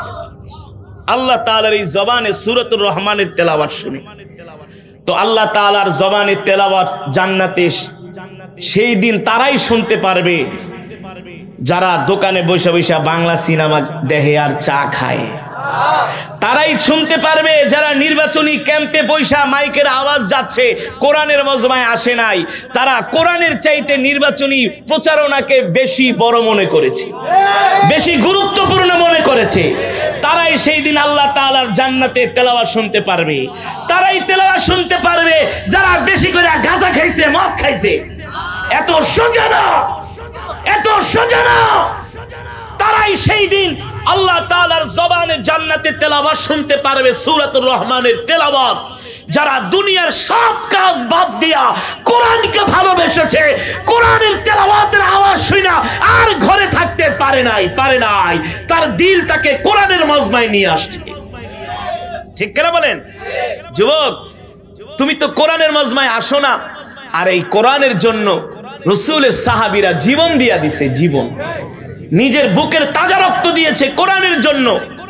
আল্লাহ তাআলার এই জবানে সূরাতুর রহমানের তেলাওয়াত শুনে। তো আল্লাহ তাআলার জবানে তেলাওয়াত জান্নাতে সেই দিন তারাই শুনতে পারবে যারা দোকানে বসে বসে বাংলা সিনেমা দেখে আর চা খায়। তারাই শুনতে পারবে যারা নির্বাচনী ক্যাম্পে বৈশা মাইকের আওয়াজ যাচ্ছে, কোরআনের মজমায় আসে নাই, তারা কোরআনের চাইতে নির্বাচনী প্রচারণাকে বেশি বড় মনে করেছে, বেশি গুরুত্বপূর্ণ মনে করেছে। তারাই সেই দিন আল্লাহ তাআলার জান্নাতে তেলাওয়াত শুনতে পারবে। তারাই তেলাওয়াত শুনতে পারবে যারা বেশি করে গাঁজা খাইছে, মদ খাইছে। এত সোজা না, এত সোজা না। তারাই সেই দিন আল্লাহ তাআলার জবানে জান্নাতে তেলাওয়াত শুনতে পারবে সূরাতুর রহমানের তেলাওয়াত। যারা দুনিয়ার সব কাজ বাদ দিয়া কোরআনকে ভালোবেসেছে, কোরআনের তেলাওয়াতের আওয়াজ শুনা আর ঘরে থাকতে পারে নাই পারে নাই তার দিল তাকে কোরআনের মজমায় নিয়ে আসছে। ঠিক কেন বলেন? যুবক, তুমি তো কোরআনের মজমায় আসো না, আর এই কোরআনের জন্য রাসূলের সাহাবীরা জীবন দিয়া দিছে, জীবন, নিজের বুকের তাজা রক্ত দিয়েছে কোরআনের জন্য।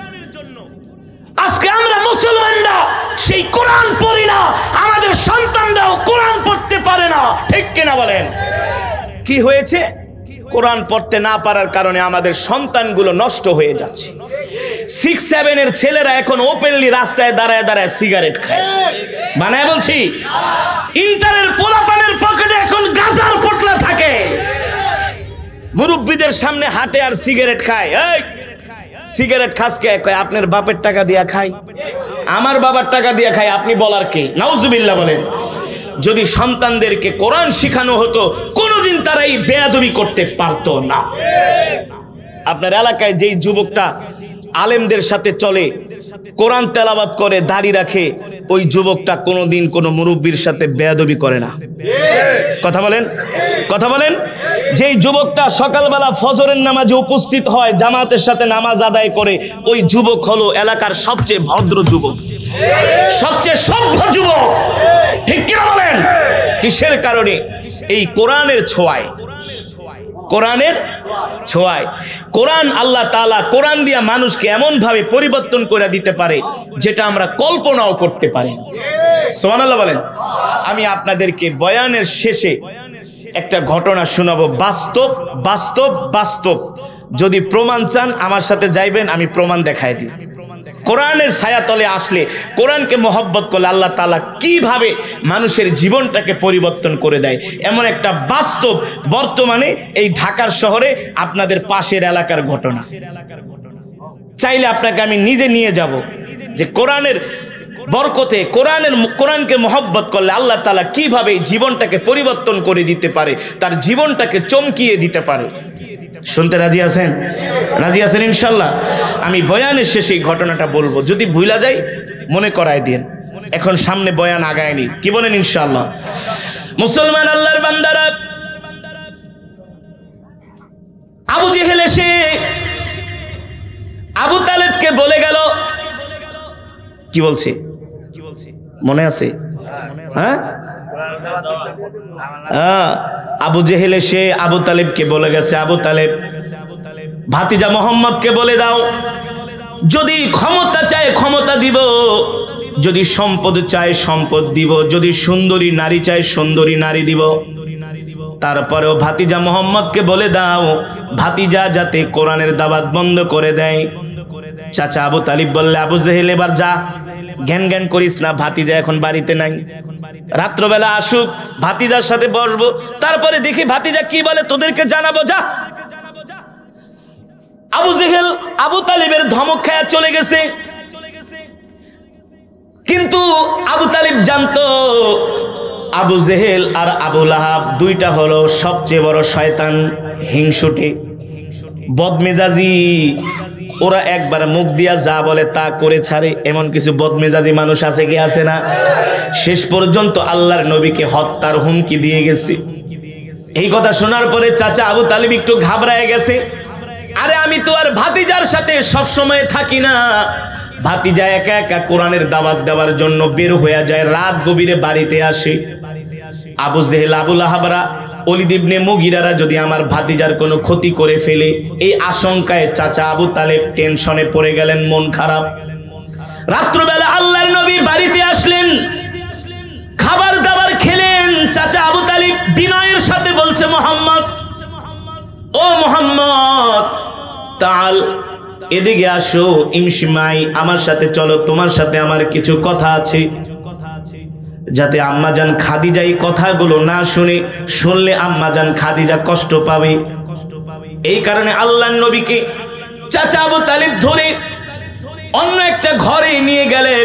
আজকে আমরা মুসলমানরা সেই কোরআন পড়ি না, আমাদের সন্তানরাও কোরআন পড়তে পারে না। ঠিক কিনা বলেন? কি হয়েছে? কোরআন পড়তে না পারার কারণে আমাদের সন্তানগুলো নষ্ট হয়ে যাচ্ছে। সিক্স সেভেনের ছেলেরা এখন ওপেনলি রাস্তায় দাঁড়ায় দাঁড়ায় সিগারেট খায়, বানায় বলছি। ইন্টারের পোলাপানের পকেটে এখন গাজার পোটলা থাকে, মুরব্বীদের সামনে হাঁটে আর সিগারেট খায়। এই সিগারেট খাস কে? কয় আপনার বাপের টাকা দিয়া খাই। আমার বাবার টাকা দিয়া খাই, আপনি বলার কে? নাউজুবিল্লাহ বলেন। যদি সন্তানদেরকে কোরআন শিখানো হতো, কোনোদিন তারা এই বেয়াদবি করতে পারতো না। আপনার এলাকায় যেই যুবকটা আলেমদের সাথে চলে, কোরআন তেলাওয়াত করে, দাড়ি রাখে, ওই যুবকটা কোনোদিন কোনো মুরব্বীর সাথে বেয়াদবি করে না। কথা বলেন, কথা বলেন। যেই যুবকটা সকালবেলা ফজরের নামাজে উপস্থিত হয়, জামাতের সাথে নামাজ আদায় করে, ওই যুবক হলো এলাকার সবচেয়ে ভদ্র যুবক, সবচেয়ে সভ্য যুবক। ঠিক কিনা বলেন? কিসের কারণে? এই কোরআনের ছোঁয়ায়, কোরআনের ছোঁয়ায়। কোরআন আল্লাহ তাআলা কোরআন দিয়া মানুষকে এমন ভাবে পরিবর্তন করে দিতে পারে যেটা আমরা কল্পনাও করতে পারি। সুবহানাল্লাহ বলেন। আমি আপনাদেরকে বয়ানের শেষে একটা ঘটনা শোনাবো, বাস্তব বাস্তব বাস্তব। যদি প্রমাণ চান আমার সাথে যাইবেন, আমি প্রমাণ দেখাই দিই। কোরআনের ছায়াতলে আসলে, কোরআনকে মহব্বত করলে আল্লাহ তাআলা কিভাবে মানুষের জীবনটাকে পরিবর্তন করে দেয়, এমন একটা বাস্তব বর্তমানে এই ঢাকার শহরে আপনাদের পাশের এলাকার ঘটনা। চাইলে আপনাকে আমি নিজে নিয়ে যাব যে কোরআনের বরকতে, কোরআনের কোরআনকে মহব্বত করলে আল্লাহ তাআলা কিভাবে জীবনটাকে পরিবর্তন করে দিতে পারে, তার জীবনটাকে চমকিয়ে দিতে পারে। শুনতে রাজি আছেন? রাজি আছেন ইনশাল্লাহ? আমি বয়ানের শেষে এই ঘটনাটা বলবো, যদি ভুলা যাই মনে করায় দিন। এখন সামনে বয়ান আগায়নি, কি বলেন ইনশাল্লাহ? মুসলমান আল্লাহর বান্দারা, আবু জেহেল এসে আবু তালেবকে বলে গেল, কি বলছে মনে আছে? হ্যাঁ, আবু জেহেল এসে আবু তালেবকে বলে গেছে, আবু তালেব ভাতিজা মোহাম্মদকে বলে দাও, যদি ক্ষমতা চায় ক্ষমতা দিব, যদি সম্পদ চায় সম্পদ দিব, যদি সুন্দরী নারী চায় সুন্দরী নারী দিব। তারপরেও ভাতিজা মোহাম্মদকে বলে দাও, ভাতিজা যাতে কোরআনের দাওয়াত বন্ধ করে দেয়। চাচা আবু তালিব বললে, আবু জেহেল এবার যা, জ্ঞান জ্ঞান করিস না, ভাতিজা এখন বাড়িতে নাই, রাত্রবেলা আসুক, ভাতিজার সাথে বসবো, তারপরে দেখি ভাতিজা কি বলে তোদেরকে জানাবো, যা। আবু জেহেল আবু তালিবের ধমক খায়া চলে গেছে, কিন্তু আবু তালিব জানতো আবু জেহেল আর আবু লাহাব দুইটা হলো সবচেয়ে বড় শয়তান, হিংসুটে, বদমেজাজি। ওরা একবার মুখ দিয়া যা বলে তা করে ছাড়ে, এমন কিছু বদমেজাজি মানুষ আছে কি আছে না? শেষ পর্যন্ত আল্লাহর নবীকে হত্যার হুমকি দিয়ে গেছে। এই কথা শোনার পরে চাচা আবু তালিব একটু ঘাবড়ায় গেছে। আরে আমি তো আর ভাতিজার সাথে সব সময় থাকি না, ভাতিজা একা একা কোরআনের দাওয়াত দেওয়ার জন্য বের হয়ে যায়, রাত গভীরে বাড়িতে আসে। আবু জেহেল আবু লাহাবরা ওলীদ ইবনে মুগীরারা যদি আমার ভাতিজার কোনো ক্ষতি করে ফেলে, এই আশঙ্কায় চাচা আবু তালেব টেনশনে পড়ে গেলেন, মন খারাপ। রাত্রবেলা আল্লাহর নবী বাড়িতে আসলেন, খাবার দাবার খেলেন। চাচা আবু তালিব বিনয়ের সাথে বলছে, মোহাম্মদ, ও মোহাম্মদ, তাল এদিকে আসো, ইমশিমাই আমার সাথে চলো, তোমার সাথে আমার কিছু কথা আছে। যাতে আম্মাজান খাদিজা এই কথাগুলো না শুনে, শুনলে আম্মাজান খাদিজা কষ্ট পাবে। এই কারণে আল্লাহর নবীকে চাচা আবু তালিব ধরে অন্য একটা ঘরে নিয়ে গেলেন।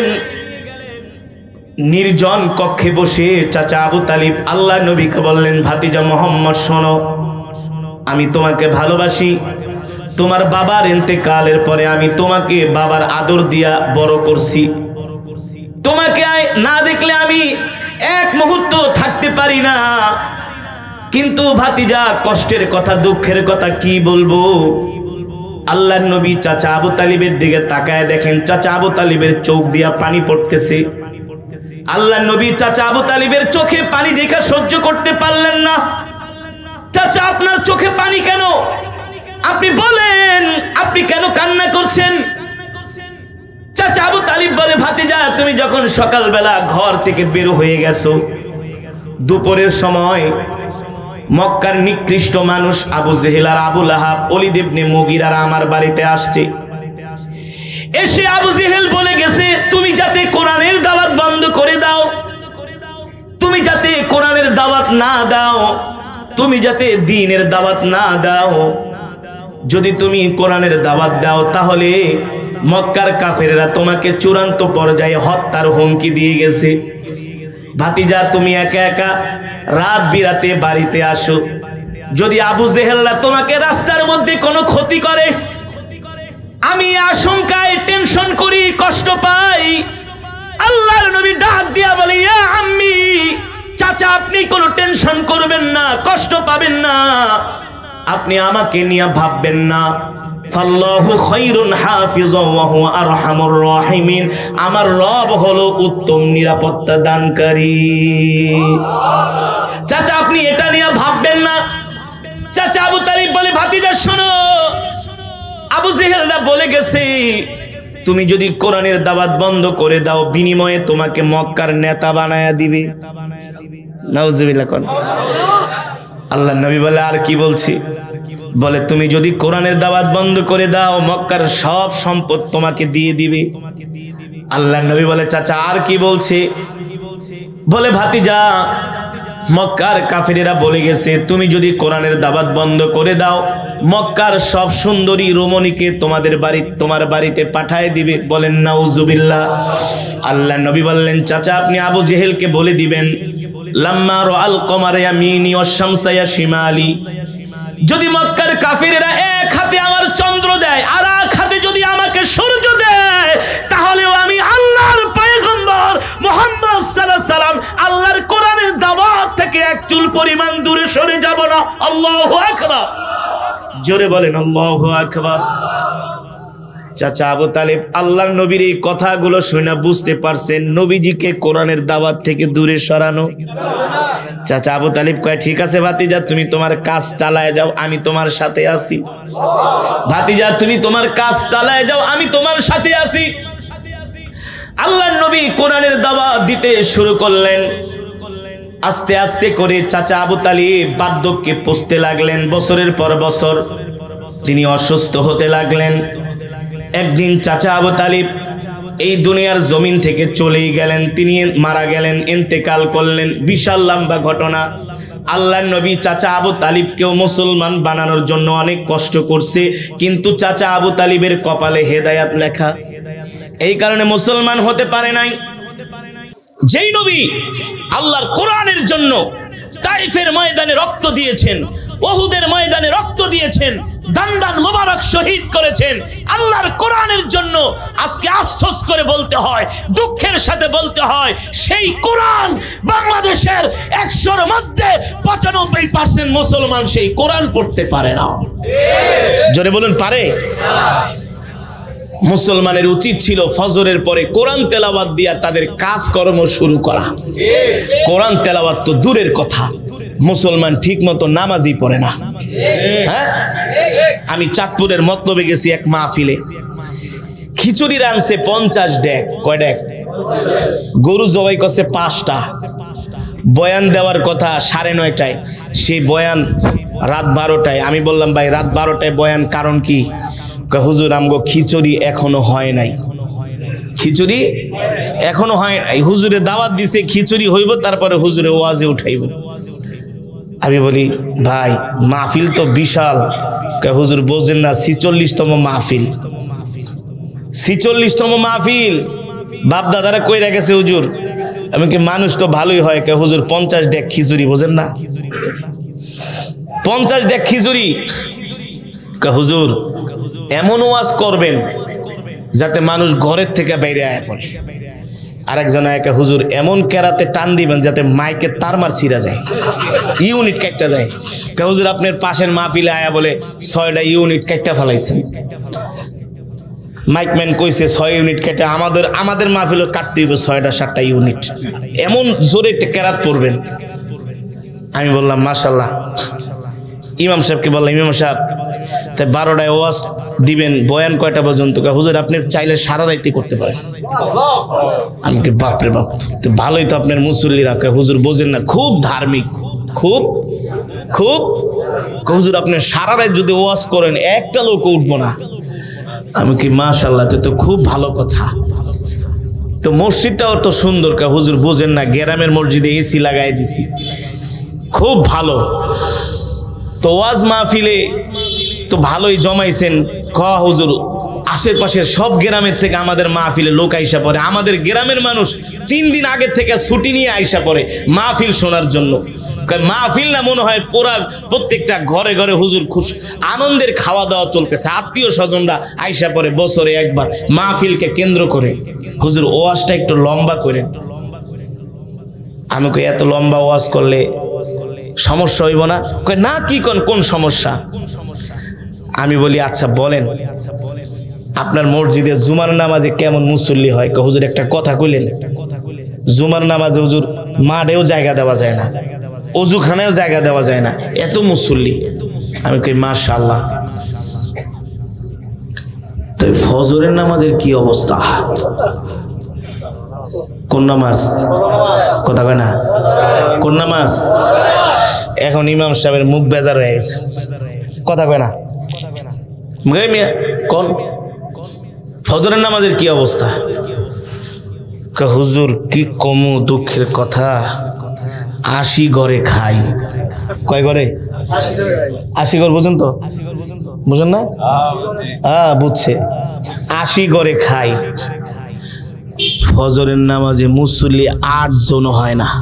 নির্জন কক্ষে বসে চাচা আবু তালিব আল্লাহর নবীকে বললেন, ভাতিজা মোহাম্মদ শোনো, আমি তোমাকে ভালোবাসি। তোমার বাবার ইন্তেকালের পরে আমি তোমাকে বাবার আদর দিয়া বড় করছি। তোমাকে না দেখলে আমি এক মুহূর্ত থাকতে পারি না। কিন্তু ভাতিজা, কষ্টের কথা, দুঃখের কথা কি বলবো? আল্লাহর নবী চাচা আবু তালিবের দিকে তাকায় দেখেন চাচা আবু তালিবের চোখ দিয়া পানি পড়তেছে। আল্লাহর নবী চাচা আবু তালিবের চোখে পানি দেখা সহ্য করতে পারলেন না। চাচা, আপনার চোখে পানি কেন? আপনি বলেন, আপনি কেন কান্না করছেন? চাচা আবু তালিব বলে, ভাতিজা, তুমি যখন সকালবেলা ঘর থেকে বের হয়ে গেছো, দুপুরের সময় মক্কার নিকৃষ্ট মানুষ আবু জেহেল আর আবু লাহাব, ওলীদ ইবনে মুগীরারা আমার বাড়িতে আসছে। এসে আবু জেহেল বলে গেছে, তুমি যাতে কোরআনের দাওয়াত বন্ধ করে দাও, তুমি যাতে কোরআনের দাওয়াত না দাও, তুমি যাতে দ্বীনের দাওয়াত না দাও। যদি তুমি কোরআনের দাওয়াত দাও তাহলে মক্কার কাফেররা তোমাকে চূড়ান্ত পর্যায়ে হত্যার হুমকি দিয়ে গেছে। ভাতিজা, তুমি একা একা রাত বিরাতে বাড়িতে আসো, যদি আবু জেহেলরা তোমাকে রাস্তার মধ্যে কোনো ক্ষতি করে, আমি আশঙ্কায় টেনশন করি, কষ্ট পাই। আল্লাহর নবী ডাক দিয়া বলে, ইয়া আম্মি, চাচা আপনি কোনো টেনশন করবেন না, কষ্ট পাবেন না, আপনি আমাকে নিয়ে ভাববেন না। ফাল্লাহু খায়রুন হাফিজাও ওয়া হুয়া আরহামুর রাহিমিন, আমার রব হলো উত্তম নিরাপত্তা দানকারী। চাচা আপনি এটা নিয়ে ভাববেন না। চাচা আবু তালিব বলে, ভাতিজা শোনো, আবু জেহেলরা বলে গেছে তুমি যদি কোরআনের দাওয়াত বন্ধ করে দাও বিনিময়ে তোমাকে মক্কার নেতা বানায়া দিবে। নাউজুবিল্লাহ কোন আল্লাহর নবী বলে আর কি বলছি, বলে তুমি যদি কোরআনের দাওয়াত বন্ধ করে দাও মক্কার সব সম্পদ তোমাকে দিয়ে দিবে। আল্লাহর নবী বলে চাচা আর কি বলছে, বলে ভাতিজা মক্কার কাফেরেরা বলে গেছে তুমি যদি কোরআনের দাওয়াত বন্ধ করে দাও মক্কার সব সুন্দরী রমণীকে তোমাদের বাড়ি তোমার বাড়িতে পাঠায় দিবে। বলেন নাউজুবিল্লাহ। আল্লাহর নবী বললেন চাচা আপনি আবু জেহেলকে বলে দিবেন লাম্মা রাআল কমারা ইয়ামিনি ওয়াশ শামসা ইয়া শিমালি, যদি মক্কার কাফেরেরা এক হাতে আমার চন্দ্র দেয় আর এক হাতে যদি আমাকে সূর্য দেয় তাহলেও আমি আল্লাহর পয়গম্বর মুহাম্মদ সাল্লাল্লাহু আলাইহি সাল্লাম আল্লাহর কোরআনের দাওয়াত থেকে এক চুল পরিমাণ দূরে সরে যাব না। আল্লাহু আকবার, জোরে বলেন আল্লাহু আকবার। চাচা আবু তালেব আল্লাহর নবীর এই কথাগুলো শুনে বুঝতে পারছেন নবীজিকে কোরআনের দাওয়াত থেকে দূরে সরানো। চাচা আবু তালেব কয় ঠিক আছে ভাতিজা তুমি তোমার কাজ চালায় যাও আমি তোমার সাথে আছি। ভাতিজা তুমি তোমার কাজ চালায় যাও আমি তোমার সাথে আছি। আল্লাহর নবী কোরআনের দাওয়াত দিতে শুরু করলেন। আস্তে আস্তে করে চাচা আবু তালেব বার্ধক্যে পৌঁছতে লাগলেন। বছরের পর বছর তিনি অসুস্থ হতে লাগলেন। একদিন চাচা আবু তালেব এই দুনিয়ার জমিন থেকে চলেই গেলেন, তিনি মারা গেলেন, ইন্তেকাল করলেন। বিশাল লম্বা ঘটনা। আল্লাহর নবী চাচা আবু তালেবকেও মুসলমান বানানোর জন্য অনেক কষ্ট করছে, কিন্তু চাচা আবু তালেবের কপালে হেদায়াত লেখা, এই কারণে মুসলমান হতে পারে নাই। যেই নবী আল্লাহর কোরআনের জন্য তাইফের ময়দানে রক্ত দিয়েছেন, উহুদের ময়দানে রক্ত দিয়েছেন, দান্দান মোবারক শহীদ করেছেন আল্লাহর কোরআনের জন্য, আজকে আফসোস করে বলতে হয়, দুঃখের সাথে বলতে হয়, সেই কোরআন বাংলাদেশের একশোর মধ্যে পঁচানব্বই পার্সেন্ট মুসলমান সেই কোরআন পড়তে পারে না। জোরে বলুন পারে? মুসলমানের উচিত ছিল ফজরের পরে কোরআন তেলাওয়াত দিয়া তাদের কাজকর্ম শুরু করা। কোরআন তেলাওয়াত তো দূরের কথা, মুসলমান ঠিক মতো নামাজই পড়ে না। হ্যাঁ, আমি চাঁদপুরের মতলবে গেছি এক মাহফিলে, খিচুড়ি রাঁধছে পঞ্চাশ ডেক। কয় ডেক? গরু জবাই করছে পাঁচটা। বয়ান দেওয়ার কথা সাড়ে নয়টায়, সেই বয়ান রাত বারোটায়। আমি বললাম ভাই রাত বারোটায় বয়ান কারণ কি? হুজুর আমগো খিচুড়ি এখনো হয় নাই। খিচুড়ি এখনো হয় নাই, হুজুরে দাওয়াত দিছে খিচুড়ি হইব তারপরে হুজুরে ওয়াজে উঠাইব। আমি বলি ভাই মাহফিল তো বিশাল। হুজুর বোঝেন না, ছিচল্লিশতম মাহফিল, ছিচল্লিশতম মাহফিল বাপ দাদারা কইরা গেছে হুজুর। আমি কি মানুষ তো ভালোই হয়, কে হুজুর পঞ্চাশ ডেক খিচুড়ি, বোঝেন না পঞ্চাশ ডেক খিচুড়ি। কে হুজুর এমন ওয়াজ করবেন যাতে মানুষ ঘরের থেকে বাইরে আয়া পড়ে। আরেকজন একা হুজুর এমন কেরাতে টান দিবেন যাতে মাইকে তারমার ছিঁড়া যায়, ইউনিট কাটটা যায়। কে হুজুর আপনার পাশের মাহফিলে আয়া বলে ছয়টা ইউনিট কাটটা ফেলাইছেন। মাইকম্যান কইছে ছয় ইউনিট কেটে, আমাদের আমাদের মাহফিলে কাটতে হইবে ছয়টা সাতটা ইউনিট, এমন জোরে কেরাত পড়বেন। আমি বললাম মাশাল্লাহ। ইমাম সাহেবকে বললাম ইমাম সাহেব তাই বারোটায় ওয়াজ দিবেন, বয়ান কয়টা পর্যন্ত? হুজুর আপনি চাইলে সারা রাইতে করতে পারেন। আমি কি বাপরে বাপ, তো ভালোই তো আপনার মুসল্লি রাখে। হুজুর বোঝেন না, খুব ধার্মিক, খুব খুব হুজুর আপনি সারা রাত যদি ওয়াজ করেন একটা লোক উঠবো না। আমি কি মাশাআল্লাহ, তো খুব ভালো কথা। তো মসজিদটাও তো সুন্দর। কা হুজুর বোঝেন না, গ্রামের মসজিদে এসি লাগাই দিছি, খুব ভালো। তো ওয়াজ মাহফিলে তো ভালোই জমাইছেন। ক হুজুর আশেপাশের সব গ্রামের থেকে আমাদের মাহফিলে লোক আইসা পড়ে, আমাদের গ্রামের মানুষ তিন দিন আগের থেকে ছুটি নিয়ে আইসা পড়ে মাহফিল শোনার জন্য। মাহফিল না মনে হয় পুরা প্রত্যেকটা ঘরে ঘরে হুজুর খুশ আনন্দের খাওয়া দাওয়া চলতেছে, আত্মীয় স্বজনরা আইসা পড়ে বছরে একবার মাহফিলকে কেন্দ্র করে। হুজুর ওয়াজটা একটু লম্বা করেন। আমি কই এত লম্বা ওয়াজ করলে সমস্যা হইব না? কই না, কি কোন কোন সমস্যা? আমি বলি আচ্ছা বলেন আপনার মসজিদে জুমার নামাজে কেমন মুসল্লি হয়? হুজুর একটা কথা কইলেন, জুমার নামাজে হুজুর মাঠেও জায়গা দেওয়া যায় না, অজুখানেও জায়গা দেওয়া যায় না, এত মুসল্লি। আমি কই মাশাআল্লাহ। তো তো ফজরের নামাজের কি অবস্থা? কোন নামাজ? কথা কয় না, কোন নামাজ? এখন ইমাম সাহেবের মুখ বেজার হয়ে গেছে, কথা কয় না। কোন ফজরের নামাজের কি অবস্থা? হুজুর কি কমু দুঃখের কথা, আশি ঘরে খাই। কয় ঘরে? আশি ঘর বুঝুন তো, বুঝুন না? হ্যাঁ বুঝছে, আশি ঘরে খাই। ফজরের নামাজে মুসল্লি আট জন হয় না।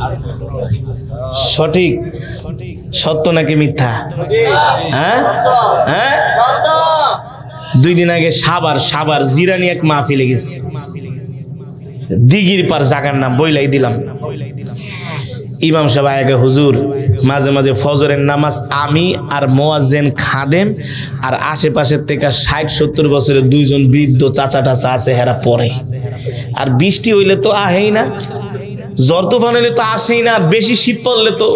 সঠিক সত্য নাকি মিথ্যা? হ্যাঁ হ্যাঁ দুই দিন আগে সাবার সাবার জিরানি এক মাহফিলে গেছি, দিঘির পার জায়গার নাম বইলাই দিলাম। ইমাম সাহেব আগে হুজুর মাঝে মাঝে ফজরের নামাজ আমি আর মুয়াজ্জিন খাদেম আর আশেপাশের থেকে ষাট সত্তর বছরের দুইজন বৃদ্ধ চাচা টাচা আছে হেরা পড়ে, আর বৃষ্টি হইলে তো আহেই না, জ্বর তুফান হইলে তো আসেই না, বেশি শীত পড়লে তো।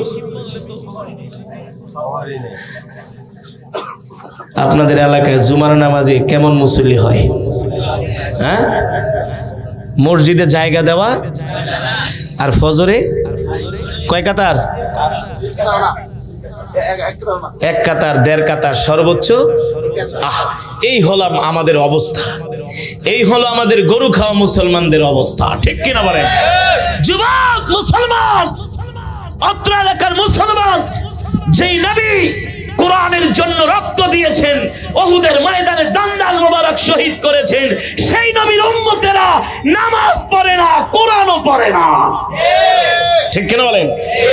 আপনাদের এলাকায় জুমার নামাজে কেমন মুসল্লি হয়? হ্যাঁ মসজিদে জায়গা দেওয়া, আর ফজরে কয় কাতার? এক কাতার দেড় কাতার সর্বোচ্চ। আহ এই হলাম আমাদের অবস্থা, এই হলো আমাদের গরু খাওয়া মুসলমানদের অবস্থা, ঠিক কিনা বলেন? যুবক মুসলমান, অত্র এলাকার মুসলমান, যেই নবী কোরআনের জন্য রক্ত দিয়েছেন, উহুদের ময়দানে দান্দাল মোবারক শহীদ করেছেন, সেই নবীর উম্মতেরা নামাজ পড়ে না, কোরআনও পড়ে না, ঠিক কিনা বলেন?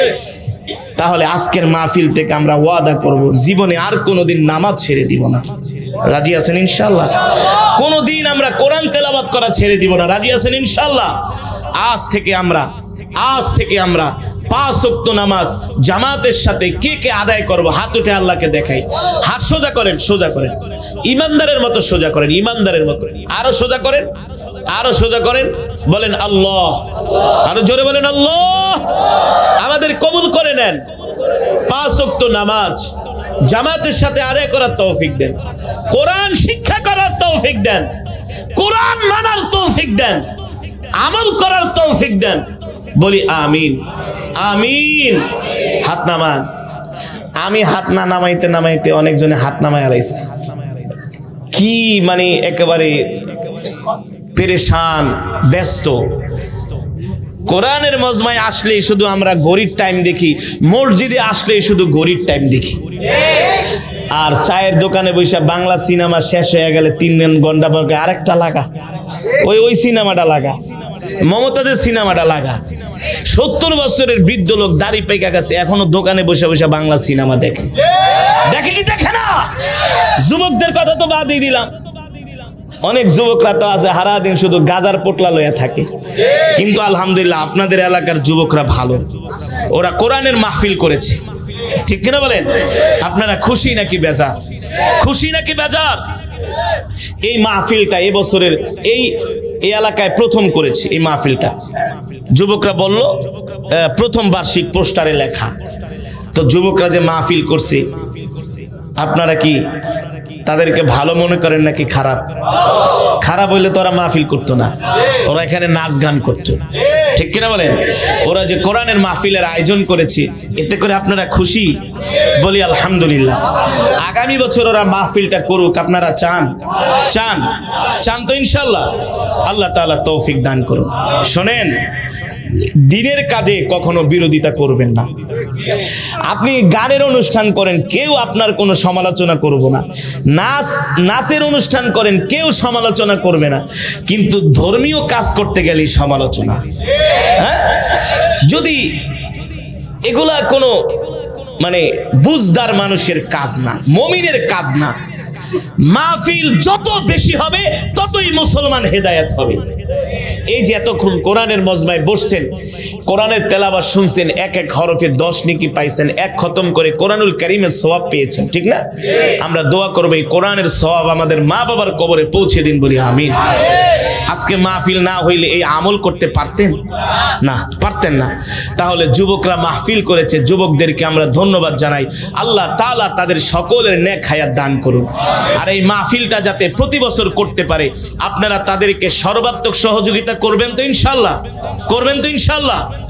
তাহলে আজকের মাহফিল থেকে আমরা ওয়াদা করব জীবনে আর কোনোদিন নামাজ ছেড়ে দিব না। রাজি আছেন ইনশাআল্লাহ? কোনোদিন আমরা কোরআন তেলাওয়াত করা ছেড়ে দিব না। রাজি আছেন ইনশাআল্লাহ? আজ থেকে আমরা আজ থেকে আমরা পাঁচ ওয়াক্ত নামাজ জামাতের সাথে কে কে আদায় করব, হাত উঠে আল্লাহকে দেখাই। হাত সোজা করেন, সোজা করেন, ইমানদারের মতো সোজা করেন, ইমানদারের মতো। আরো সোজা করেন, আরো সোজা করেন, বলেন আল্লাহ, আরো জোরে বলেন আল্লাহ। আমাদের কবুল করে নেন। পাঁচ ওয়াক্ত নামাজ জামাতের সাথে আদায় করার তৌফিক দেন, কোরআন শিক্ষা করার তৌফিক দেন, কোরআন মানার তৌফিক দেন, আমল করার তৌফিক দেন। বলি আমিন, আমিন। হাত নামান। আমি হাত না নামাইতে নামাইতে অনেকজনে হাত নামায় আলাইছে। কি মানে একেবারে পেরেশান, ব্যস্ত। কোরআনের মজমায় আসলেই শুধু আমরা ঘড়ির টাইম দেখি, মসজিদে আসলেই শুধু ঘড়ির টাইম দেখি। আর চায়ের দোকানে বসে বাংলা সিনেমা শেষ হয়ে গেলে তিন ঘন্টা পর আরেকটা লাগা, ওই ওই সিনেমাটা লাগা, মমতাজের সিনেমাটা লাগা। সত্তর বছরের বৃদ্ধ লোক দাড়ি পেকে গেছে, এখনো দোকানে বসে বসে বাংলা সিনেমা দেখে। দেখে কি দেখে না? যুবকদের কথা তো বাদই দিলাম, অনেক যুবকরা তো আছে সারা দিন শুধু গাজার পোটলা লইয়া থাকে। কিন্তু আলহামদুলিল্লাহ আপনাদের এলাকার যুবকরা ভালো, ওরা কোরআনের মাহফিল করেছে, ঠিক কিনা বলেন? আপনারা খুশি নাকি বেজার? খুশি নাকি বেজার? এই মাহফিলটা এবছরের এই এই এলাকায় প্রথম করেছে। এই মাহফিলটা যুবকরা বলল প্রথম বার্ষিক পোস্টারে লেখা। তো যুবকরা যে মাহফিল করছে, আপনারা কি তাদেরকে ভালো মনে করেন নাকি খারাপ? খারাপ হইলে তো ওরা মাহফিল করতো না, ওরা এখানে নাচ গান করতো, ঠিক কিনা বলেন? ওরা যে কোরআনের মাহফিলের আয়োজন করেছে, এতে করে আপনারা খুশি? বলি আলহামদুলিল্লাহ। আগামী বছর ওরা মাহফিলটা করুক, আপনারা চান? চান চান তো ইনশাল্লাহ। আল্লাহ তাআলা তৌফিক দান করুন। শোনেন, দিনের কাজে কখনো বিরোধিতা করবেন না। আপনি গানের অনুষ্ঠান করেন, কেউ আপনার কোনো সমালোচনা করব না। নাচ নাচের অনুষ্ঠান করেন, কেউ সমালোচনা করবে না। কিন্তু ধর্মীয় কাজ করতে গেলেই সমালোচনা। হ্যাঁ, যদি এগুলা কোনো মানে বুঝদার মানুষের কাজ না, মুমিনের কাজ না। মাহফিল যত বেশি হবে ততই মুসলমান হেদায়েত হবে। এই যে এতক্ষণ কোরআনের মজমায় বসছেন, কোরআনের তেলাওয়াত শুনছেন, এক এক হরফে দশ নেকি পাইছেন, এক খতম করে কোরআনুল কারীমের সওয়াব পেয়েছেন, ঠিক না? আমরা দোয়া করব এই কোরআনের সওয়াব আমাদের মা বাবার কবরে পৌঁছে দিন, বলি আমিন। আজকে মাহফিল না হইলে এই আমল করতে পারতেন না, পারতেন না। তাহলে যুবকরা মাহফিল করেছে, যুবকদেরকে আমরা ধন্যবাদ জানাই। আল্লাহ তাআলা তাদের সকলের নেক হায়াত দান করুন। আর এই মাহফিলটা যাতে প্রতি বছর করতে পারে, আপনারা তাদেরকে সর্বাত্মক সহযোগিতা করবেন তো ইনশাআল্লাহ? করবেন তো ইনশাআল্লাহ?